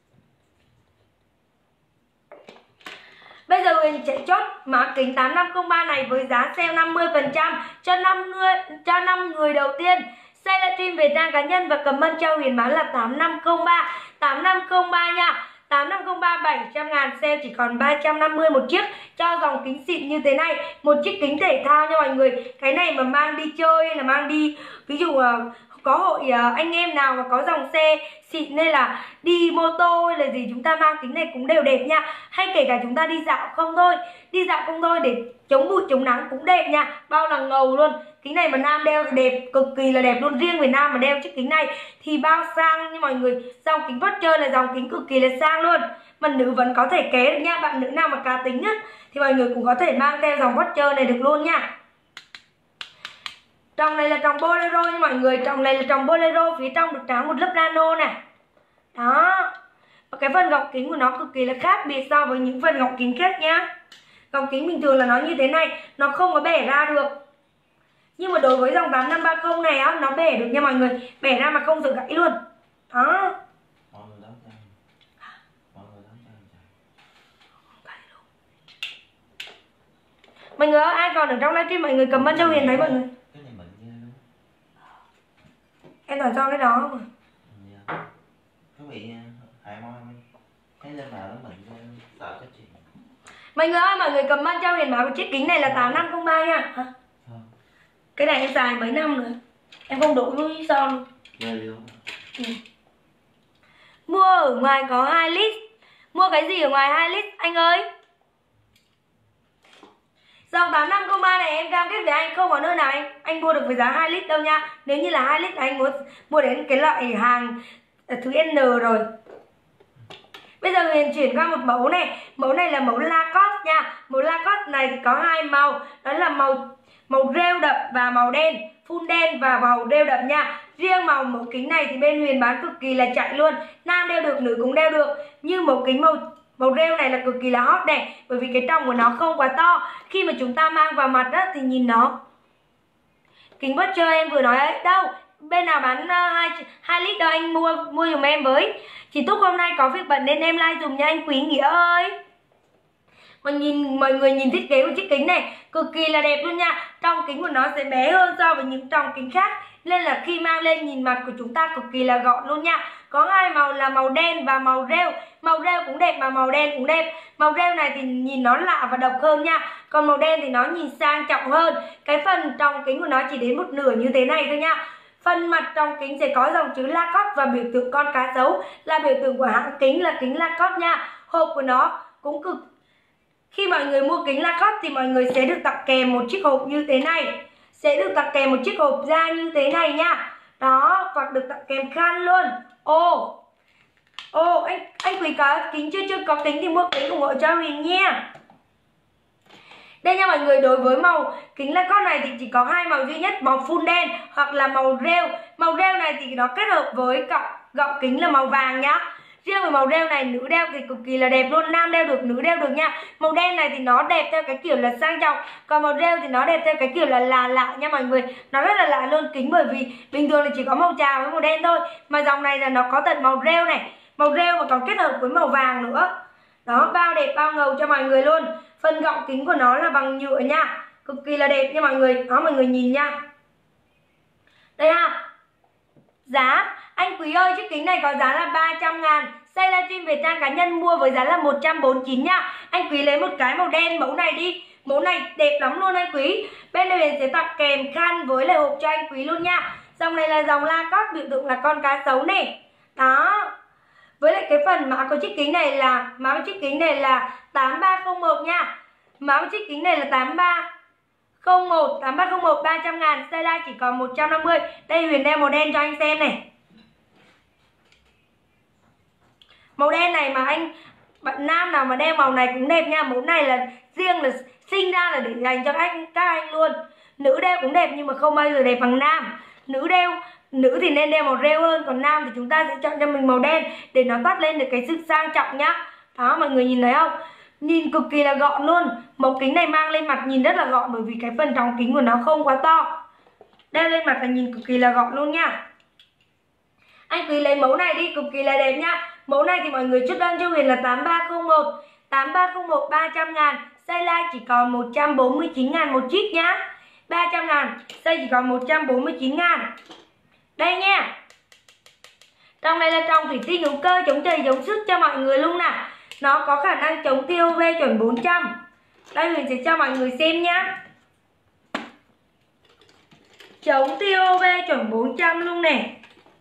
A: Bây giờ Huyền sẽ chốt mã kính 8503 này với giá sale 50% cho 5 người đầu tiên. Xây livestream về trang cá nhân và comment cho Huyền bán là 8503. 8503 nha. 8503 700.000, sale chỉ còn 350 một chiếc cho dòng kính xịn như thế này. Một chiếc kính thể thao nha mọi người. Cái này mà mang đi chơi hay là mang đi, ví dụ có hội anh em nào mà có dòng xe xịn hay là đi mô tô hay là gì, chúng ta mang kính này cũng đều đẹp nha. Hay kể cả chúng ta đi dạo không thôi, để chống bụi chống nắng cũng đẹp nha, bao là ngầu luôn. Kính này mà nam đeo thì đẹp, cực kỳ là đẹp luôn. Riêng Việt Nam mà đeo chiếc kính này thì bao sang nha mọi người. Dòng kính Watcher là dòng kính cực kỳ là sang luôn, mà nữ vẫn có thể ké được nha. Bạn nữ nào mà cá tính á thì mọi người cũng có thể mang theo dòng Watcher này được luôn nha. Tròng này là tròng bolero nha mọi người. Tròng này là tròng bolero, phía trong được tráng một lớp nano nè. Đó. Và cái phần gọng kính của nó cực kỳ là khác biệt so với những phần gọng kính khác nhá. Gọng kính bình thường là nó như thế này, nó không có bẻ ra được. Nhưng mà đối với dòng 8530 này á, nó bẻ được nha mọi người. Bẻ ra mà không sợ gãy luôn. Đó. Mọi người ơi, ai còn ở trong livestream mọi người comment cho Huyền thấy mọi người.
B: Cái này bệnh ghê luôn.
A: Em toàn cho cái đó mà.
B: Có bị hại môi không? Thấy lên nào nó bệnh ghê luôn. Sợ cái chuyện.
A: Mọi người ơi, mọi người comment cho Huyền báo cái chiếc kính này là 8503 nha. Hả? Cái này em xài mấy năm rồi. Em không đổi với son.
B: Ghê luôn.
A: Mua ở ngoài có 2 lít. Mua cái gì ở ngoài 2 lít anh ơi? Dòng 8503 này em cam kết với anh không có nơi nào anh mua được với giá 2 lít đâu nha. Nếu như là 2 lít anh muốn mua đến cái loại hàng thứ N rồi. Bây giờ Huyền chuyển qua một mẫu này. Mẫu này là mẫu Lacoste nha. Mẫu Lacoste này thì có 2 màu. Đó là màu rêu đậm và màu đen. Full đen và màu rêu đậm nha. Riêng mẫu kính này thì bên Huyền bán cực kỳ là chạy luôn. Nam đeo được, nữ cũng đeo được. Nhưng mẫu kính màu rêu này là cực kỳ là hot này. Bởi vì cái tròng của nó không quá to. Khi mà chúng ta mang vào mặt á, thì nhìn nó. Kính Watcher em vừa nói ấy. Đâu, bên nào bán 2 lít đâu anh mua dùm em với. Chị Túc hôm nay có việc bận nên em like dùm nha anh Quý Nghĩa ơi. Mà mọi người nhìn thiết kế của chiếc kính này cực kỳ là đẹp luôn nha. Tròng kính của nó sẽ bé hơn so với những tròng kính khác, nên là khi mang lên nhìn mặt của chúng ta cực kỳ là gọn luôn nha. Có 2 màu là màu đen và màu rêu. Màu rêu cũng đẹp mà màu đen cũng đẹp. Màu rêu này thì nhìn nó lạ và độc hơn nha. Còn màu đen thì nó nhìn sang trọng hơn. Cái phần tròng kính của nó chỉ đến một nửa như thế này thôi nha. Phần mặt tròng kính sẽ có dòng chữ Lacoste và biểu tượng con cá sấu là biểu tượng của hãng kính là kính Lacoste nha. Hộp của nó cũng cực. Khi mọi người mua kính Lacoste thì mọi người sẽ được tặng kèm một chiếc hộp như thế này. Sẽ được tặng kèm một chiếc hộp da như thế này nha. Đó, hoặc được tặng kèm khăn luôn. Anh Quý có kính chưa có kính thì mua kính ủng hộ cho Huyền nha. Đây nha mọi người, đối với màu kính Lacoste này thì chỉ có 2 màu duy nhất, màu full đen hoặc là màu rêu. Màu rêu này thì nó kết hợp với gọng kính là màu vàng nhá. Riêng về màu rêu này nữ đeo thì cực kỳ là đẹp luôn, nam đeo được, nữ đeo được nha. Màu đen này thì nó đẹp theo cái kiểu là sang trọng, còn màu rêu thì nó đẹp theo cái kiểu là lạ nha mọi người. Nó rất là lạ luôn kính, bởi vì bình thường là chỉ có màu tràm với màu đen thôi, mà dòng này là nó có tận màu rêu này. Màu rêu mà còn kết hợp với màu vàng nữa. Đó, bao đẹp bao ngầu cho mọi người luôn. Phần gọng kính của nó là bằng nhựa nha, cực kỳ là đẹp nha mọi người. Đó, mọi người nhìn nha. Đây ha. Giá, anh Quý ơi, chiếc kính này có giá là 300.000. Xây livestream về trang cá nhân mua với giá là 149 nha. Anh Quý lấy một cái màu đen mẫu này đi. Mẫu này đẹp lắm luôn anh Quý. Bên này mình sẽ tặng kèm khăn với lại hộp cho anh Quý luôn nha. Dòng này là dòng Lacoste, biểu tượng là con cá sấu này. Đó. Với lại cái phần mã của chiếc kính này là 8301 nha. Mã của chiếc kính này là 8301 300.000, xây live chỉ còn 150. Đây Huyền đeo màu đen cho anh xem này. Màu đen này mà bạn nam nào mà đeo màu này cũng đẹp nha. Mẫu này là riêng là sinh ra là để dành cho các anh luôn. Nữ đeo cũng đẹp nhưng mà không bao giờ đẹp bằng nam. Nữ thì nên đeo màu rêu hơn, còn nam thì chúng ta sẽ chọn cho mình màu đen để nó toát lên được cái sự sang trọng nhá. Đó, mọi người nhìn thấy không? Nhìn cực kỳ là gọn luôn. Màu kính này mang lên mặt nhìn rất là gọn, bởi vì cái phần tròng kính của nó không quá to. Đeo lên mặt là nhìn cực kỳ là gọn luôn nha. Anh Quý lấy mẫu này đi, cực kỳ là đẹp nha. Mẫu này thì mọi người chốt đơn cho Huyền là 8301. 8301 300 ngàn, size light chỉ còn 149 ngàn một chiếc nhá. 300 ngàn, size chỉ còn 149 ngàn. Đây nha. Trong này là trong thủy tinh hữu cơ chống chảy chống xước cho mọi người luôn nè. Nó có khả năng chống tia UV chuẩn 400. Đây mình sẽ cho mọi người xem nhá. Chống tia UV chuẩn 400 luôn nè.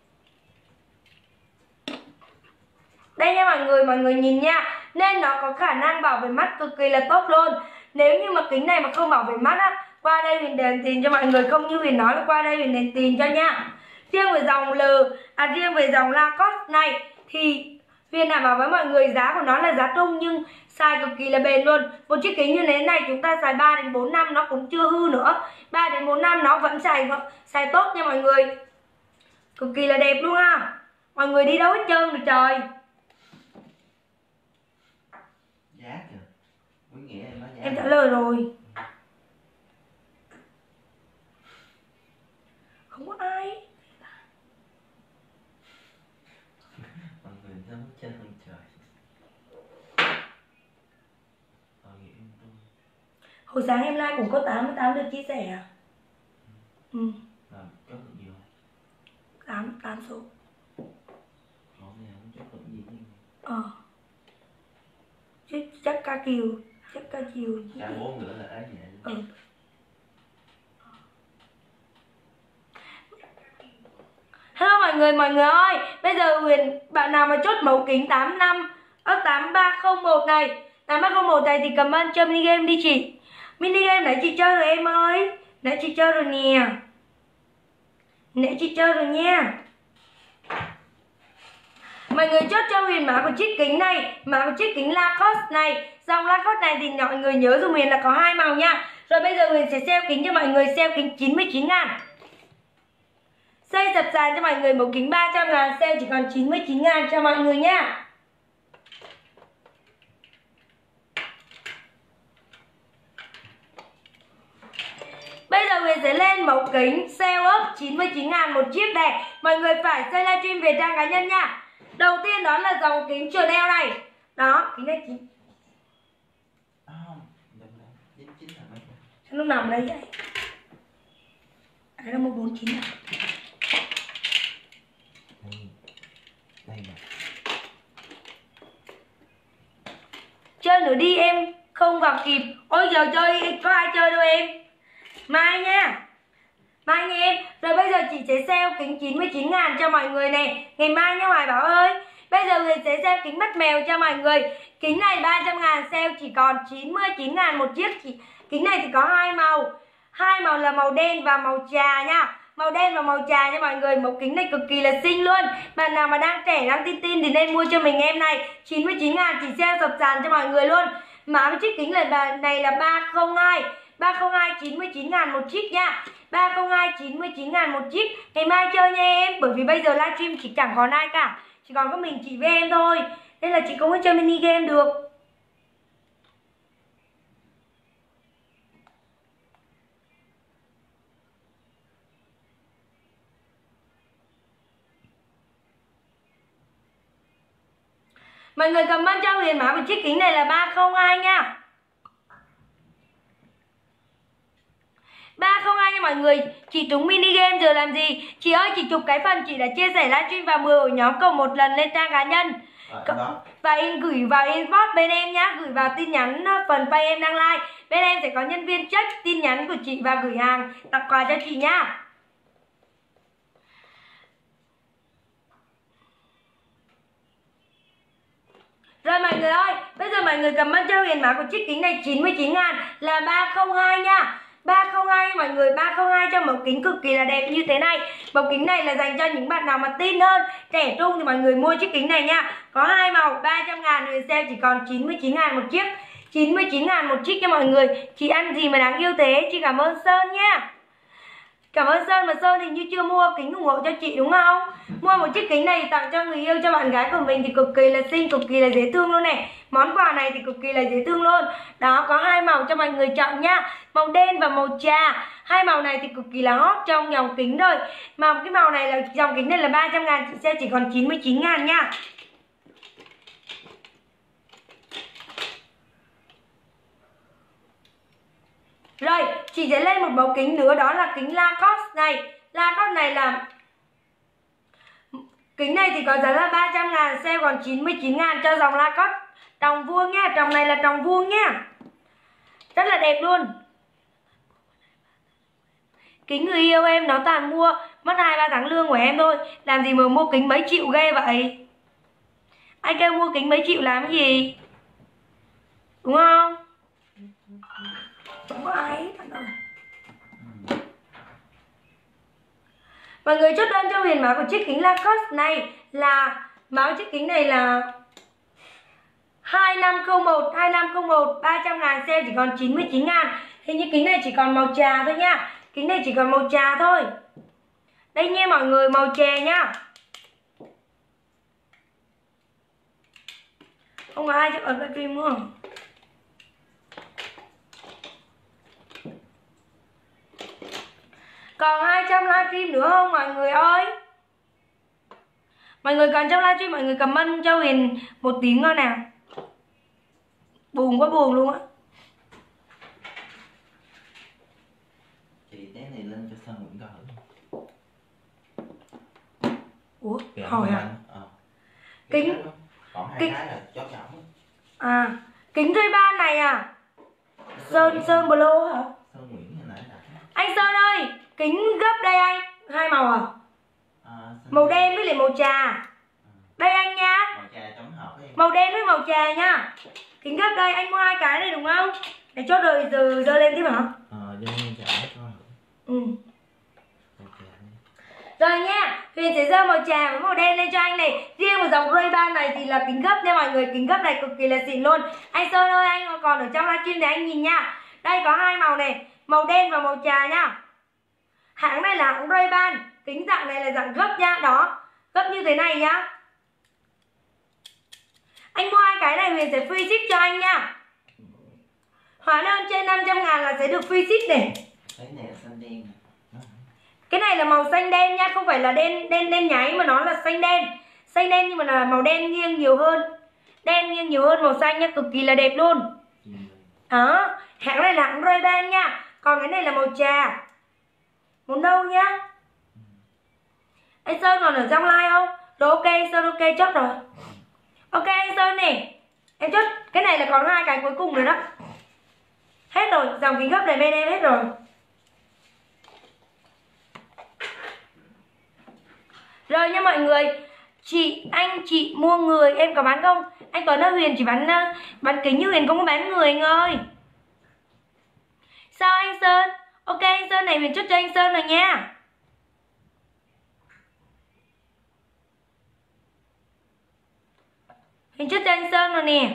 A: Đây nha mọi người nhìn nha. Nên nó có khả năng bảo vệ mắt cực kỳ là tốt luôn. Nếu như mà kính này mà không bảo vệ mắt á, qua đây mình đền tiền cho mọi người, không như mình nói là qua đây mình đền tiền cho nha. Riêng về dòng riêng về dòng Lacoste này thì Huyền đảm bảo với mọi người giá của nó là giá trung nhưng xài cực kỳ là bền luôn. Một chiếc kính như thế này chúng ta xài 3 đến 4 năm nó cũng chưa hư nữa. 3 đến 4 năm nó vẫn xài tốt nha mọi người. Cực kỳ là đẹp luôn ha. Mọi người đi đâu hết trơn rồi trời.
B: Giá kìa. Quý nghĩa em nói giá.
A: Em trả lời rồi. Không có ai.
B: Mọi người sống trên hơn trời.
A: Hồi sáng em like cũng có 88 lượt chia sẻ à? Ừ.
B: Chốt được nhiều.
A: 8 số.
B: Không chốt được gì
A: Chứ chắc ca kiều. Ca
B: 4 nữa là ấy vậy.
A: Hello mọi người ơi, bây giờ Huyền bạn nào mà chốt mẫu kính 8301 này, 8301 này thì comment cho mini game đi chị. Mini game nãy chị chơi rồi em ơi. Nãy chị chơi rồi nè. Nãy chị chơi rồi nha. Mọi người chốt cho Huyền mã của chiếc kính này, mã của chiếc kính Lacoste này. Dòng Lacoste này thì mọi người nhớ dùm Huyền là có 2 màu nha. Rồi bây giờ Huyền sẽ sale kính cho mọi người, sale kính 99 ngàn. Xây dập dàn cho mọi người mẫu kính 300 ngàn, sale chỉ còn 99 ngàn cho mọi người nha. Bây giờ Huyền sẽ lên mẫu kính sale up 99 ngàn một chiếc này. Mọi người phải xem livestream về trang cá nhân nha. Đầu tiên đó là dòng kính Chanel này. Đó, kính này chính. Nó nằm đây vậy. Đấy là 149 này.
B: Đây nè.
A: Chơi nữa đi em, không vào kịp. Ôi giờ chơi, có ai chơi đâu em. Mai nha. Mai nha em. Rồi bây giờ chị sẽ sale kính 99 ngàn cho mọi người nè. Ngày mai nha Hoài Bảo ơi. Bây giờ mình sẽ sale kính mắt mèo cho mọi người. Kính này 300 ngàn, sale chỉ còn 99 ngàn một chiếc. Kính này thì có 2 màu. 2 màu là màu đen và màu trà nha. Màu đen và màu trà nha mọi người. Mẫu kính này cực kỳ là xinh luôn. Bạn nào mà đang trẻ, đang tin thì nên mua cho mình em này. 99 ngàn chỉ sale sập sàn cho mọi người luôn. Mã chiếc kính này là 302. 302 99 ngàn một chiếc nha. 302 99 ngàn một chiếc. Ngày mai chơi nha em. Bởi vì bây giờ livestream chỉ chẳng còn ai cả. Chỉ còn có mình chị với em thôi. Nên là chị không có chơi mini game được. Mọi người comment cho Huyền mã của chiếc kính này là 302 nha. 302 nha mọi người. Chị trúng mini game giờ làm gì? Chị ơi, chị chụp cái phần chị đã chia sẻ livestream và 10 ổ nhóm cộng một lần lên trang cá nhân. Và gửi vào inbox bên em nhá. Gửi vào tin nhắn phần pay em đang like. Bên em sẽ có nhân viên check tin nhắn của chị và gửi hàng tặng quà cho chị nhá. Rồi mọi người ơi, bây giờ mọi người comment cho Huyền mã của chiếc kính này 99 ngàn là 302 nha. 302 mọi người, 302 cho mẫu kính cực kỳ là đẹp như thế này. Mẫu kính này là dành cho những bạn nào mà tin hơn, trẻ trung thì mọi người mua chiếc kính này nha. Có 2 màu, 300 ngàn, Huyền sale chỉ còn 99 ngàn một chiếc. 99 ngàn một chiếc nha mọi người. Chị ăn gì mà đáng yêu thế? Chị cảm ơn Sơn nha. Cảm ơn Sơn, mà Sơn hình như chưa mua kính ủng hộ cho chị đúng không? Mua một chiếc kính này tặng cho người yêu, cho bạn gái của mình thì cực kỳ là xinh, cực kỳ là dễ thương luôn nè. Món quà này thì cực kỳ là dễ thương luôn. Đó, có 2 màu cho mọi người chọn nha. Màu đen và màu trà. 2 màu này thì cực kỳ là hot trong dòng kính rồi. Mà cái màu này là dòng kính này là 300 ngàn, chị sẽ chỉ còn 99 ngàn nha. Rồi, chị sẽ lên một mẫu kính nữa, đó là kính Lacoste này. Lacoste này là kính này thì có giá là 300.000, sale còn 99.000 cho dòng Lacoste tròng vuông nha. Tròng này là tròng vuông nha, rất là đẹp luôn. Kính người yêu em nó toàn mua mất 2-3 tháng lương của em thôi, làm gì mà mua kính mấy triệu ghê vậy. Anh kêu mua kính mấy triệu làm cái gì, đúng không? Không có ai thật đâu. Mọi người chốt đơn cho Huyền mã của chiếc kính Lacoste này là mã chiếc kính này là 2501 300.000, sale chỉ còn 99.000. Thế nhưng kính này chỉ còn màu trà thôi nha. Kính này chỉ còn màu trà thôi. Đây nha mọi người, màu chè nhá. Không có ai cho ở livestream mua. Còn 200 livestream nữa không mọi người ơi? Mọi người còn trong livestream, mọi người comment cho Huyền một tiếng coi nào. Buồn quá buồn luôn á.
B: Chị té này lên cho Sơn Nguyễn coi thử.
A: Ủa, hỏi à? Kính
B: còn 2 cái là chót chỏng.
A: À, kính Ray-Ban này à? Sơn Blue hả?
B: Sơn Nguyễn hồi nãy là
A: anh Sơn ơi, kính gấp đây anh, 2 màu à? Màu đen với lại màu trà. Đây anh nha.
B: Màu trà chống hợp ấy.
A: Màu đen với màu trà nha. Kính gấp đây, anh mua 2 cái này đúng không? Để chốt rồi giờ dơ lên tiếp hả?
B: Dơ lên trà coi.
A: Ừ. Rồi nha, Huyền sẽ dơ màu trà với màu đen lên cho anh này. Riêng một dòng Ray-Ban này thì là kính gấp nha mọi người. Kính gấp này cực kỳ là xịn luôn. Anh Sơn ơi, anh còn ở trong livestream để anh nhìn nha. Đây có 2 màu này, màu đen và màu trà nha. Hãng này là hãng Ray-Ban. Kính dạng này là dạng gấp nha. Đó, gấp như thế này nhá. Anh mua 2 cái này Huyền sẽ free ship cho anh nha. Hóa đơn trên 500.000 là sẽ được free ship này.
B: Cái này là xanh đen.
A: Cái này là màu xanh đen nha, không phải là đen nháy mà nó là xanh đen. Xanh đen nhưng mà là màu đen nghiêng nhiều hơn. Đen nghiêng nhiều hơn màu xanh nha, cực kỳ là đẹp luôn. Đó, hãng này là hãng Ray-Ban nha. Còn cái này là màu trà, màu nâu nhá. Anh Sơn còn ở trong live không? Rồi ok, anh Sơn ok, chốt rồi. Ok anh Sơn nè, em chốt. Cái này là còn 2 cái cuối cùng rồi đó. Hết rồi, dòng kính gấp này bên em hết rồi. Rồi nha mọi người. Anh chị mua người em có bán không? Anh Tuấn ơi, Huyền chỉ bán kính như Huyền không có bán người anh ơi. Sao anh Sơn? Ok anh Sơn này Huyền chốt cho anh Sơn rồi nha. Huyền chốt cho anh Sơn rồi nè.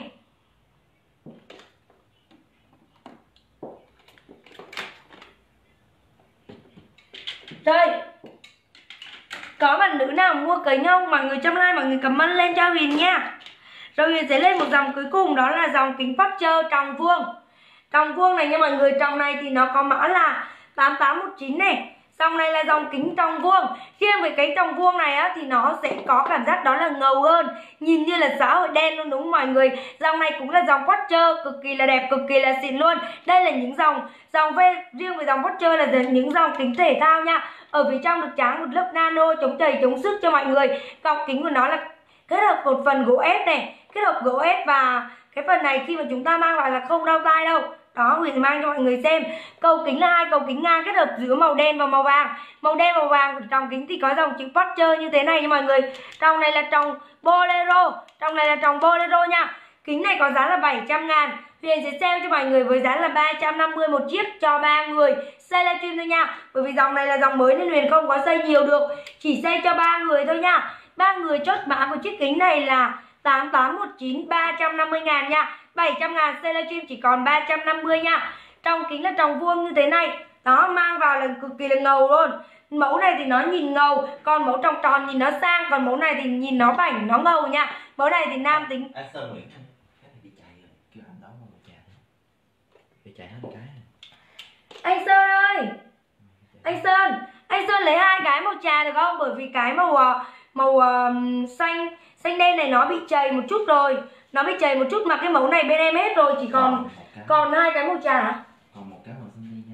A: Rồi, có bạn nữ nào mua kính không? Mọi người trong like mọi người comment lên cho Huyền nha. Rồi Huyền sẽ lên một dòng cuối cùng, đó là dòng kính Porcher tròng vuông. Tròng vuông này nha mọi người, tròng này thì nó có mã là 8819 này. Dòng này là dòng kính tròng vuông. Riêng với cái tròng vuông này á, thì nó sẽ có cảm giác đó là ngầu hơn, nhìn như là xã hội đen luôn đúng không mọi người. Dòng này cũng là dòng Porcher cực kỳ là đẹp, cực kỳ là xịn luôn. Đây là những dòng về riêng với dòng Porcher là những dòng kính thể thao nha. Ở phía trong được tráng một lớp nano chống chảy chống sức cho mọi người. Gọng kính của nó là kết hợp một phần gỗ ép này, kết hợp gỗ ép và cái phần này khi mà chúng ta mang lại là không đau tai đâu. Đó, Huyền mang cho mọi người xem. Cầu kính là 2 cầu kính ngang kết hợp giữa màu đen và màu vàng. Màu đen và màu vàng của tròng kính thì có dòng chữ Porcher như thế này nha mọi người. Tròng này là tròng Bolero. Tròng này là tròng Bolero nha. Kính này có giá là 700.000. Huyền sẽ sale cho mọi người với giá là 350 một chiếc cho 3 người. Sale livestream thôi nha. Bởi vì dòng này là dòng mới nên Huyền không có sale nhiều được. Chỉ sale cho 3 người thôi nha. 3 người chốt mã của chiếc kính này là 8819 350.000 nha. 700.000 sale livestream chỉ còn 350 nha. Trong kính là tròng vuông như thế này. Đó, mang vào là cực kỳ là ngầu luôn. Mẫu này thì nó nhìn ngầu, còn mẫu tròn tròn nhìn nó sang, còn mẫu này thì nhìn nó bảnh, nó ngầu nha. Mẫu này thì nam tính.
B: Sơn Nguyễn cái này bị chạy rồi, kêu anh đóng một chạy. Bị chạy hết một cái.
A: Anh Sơn ơi, anh Sơn lấy 2 cái màu trà được không? Bởi vì cái màu xanh đen này nó bị chày một chút rồi. Nó bị chày một chút mà cái mẫu này bên em hết rồi, chỉ còn 2 cái màu trà hả?
B: Còn một cái màu xanh đen.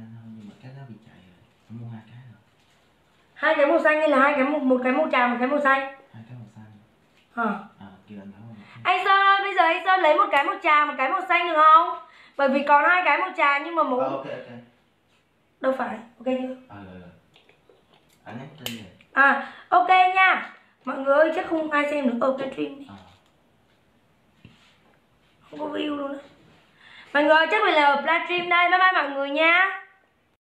A: Hai cái màu xanh hay là hai cái một cái màu tràm, một cái màu xanh?
B: Hai cái màu xanh. Kia anh tháo rồi.
A: Anh Sơn ơi, bây giờ anh Sơn lấy một cái màu tràm, một cái màu xanh được không? Bởi vì còn hai cái màu tràm nhưng mà một
B: Ok.
A: đâu phải, ok chưa?
B: Rồi. Anh nhắn tin rồi.
A: Ok nha. Mọi người ơi, chắc không ai xem được open stream đi. Không có view luôn á. Mọi người ơi, chắc mình là ở livestream đây. Bye bye mọi người nha.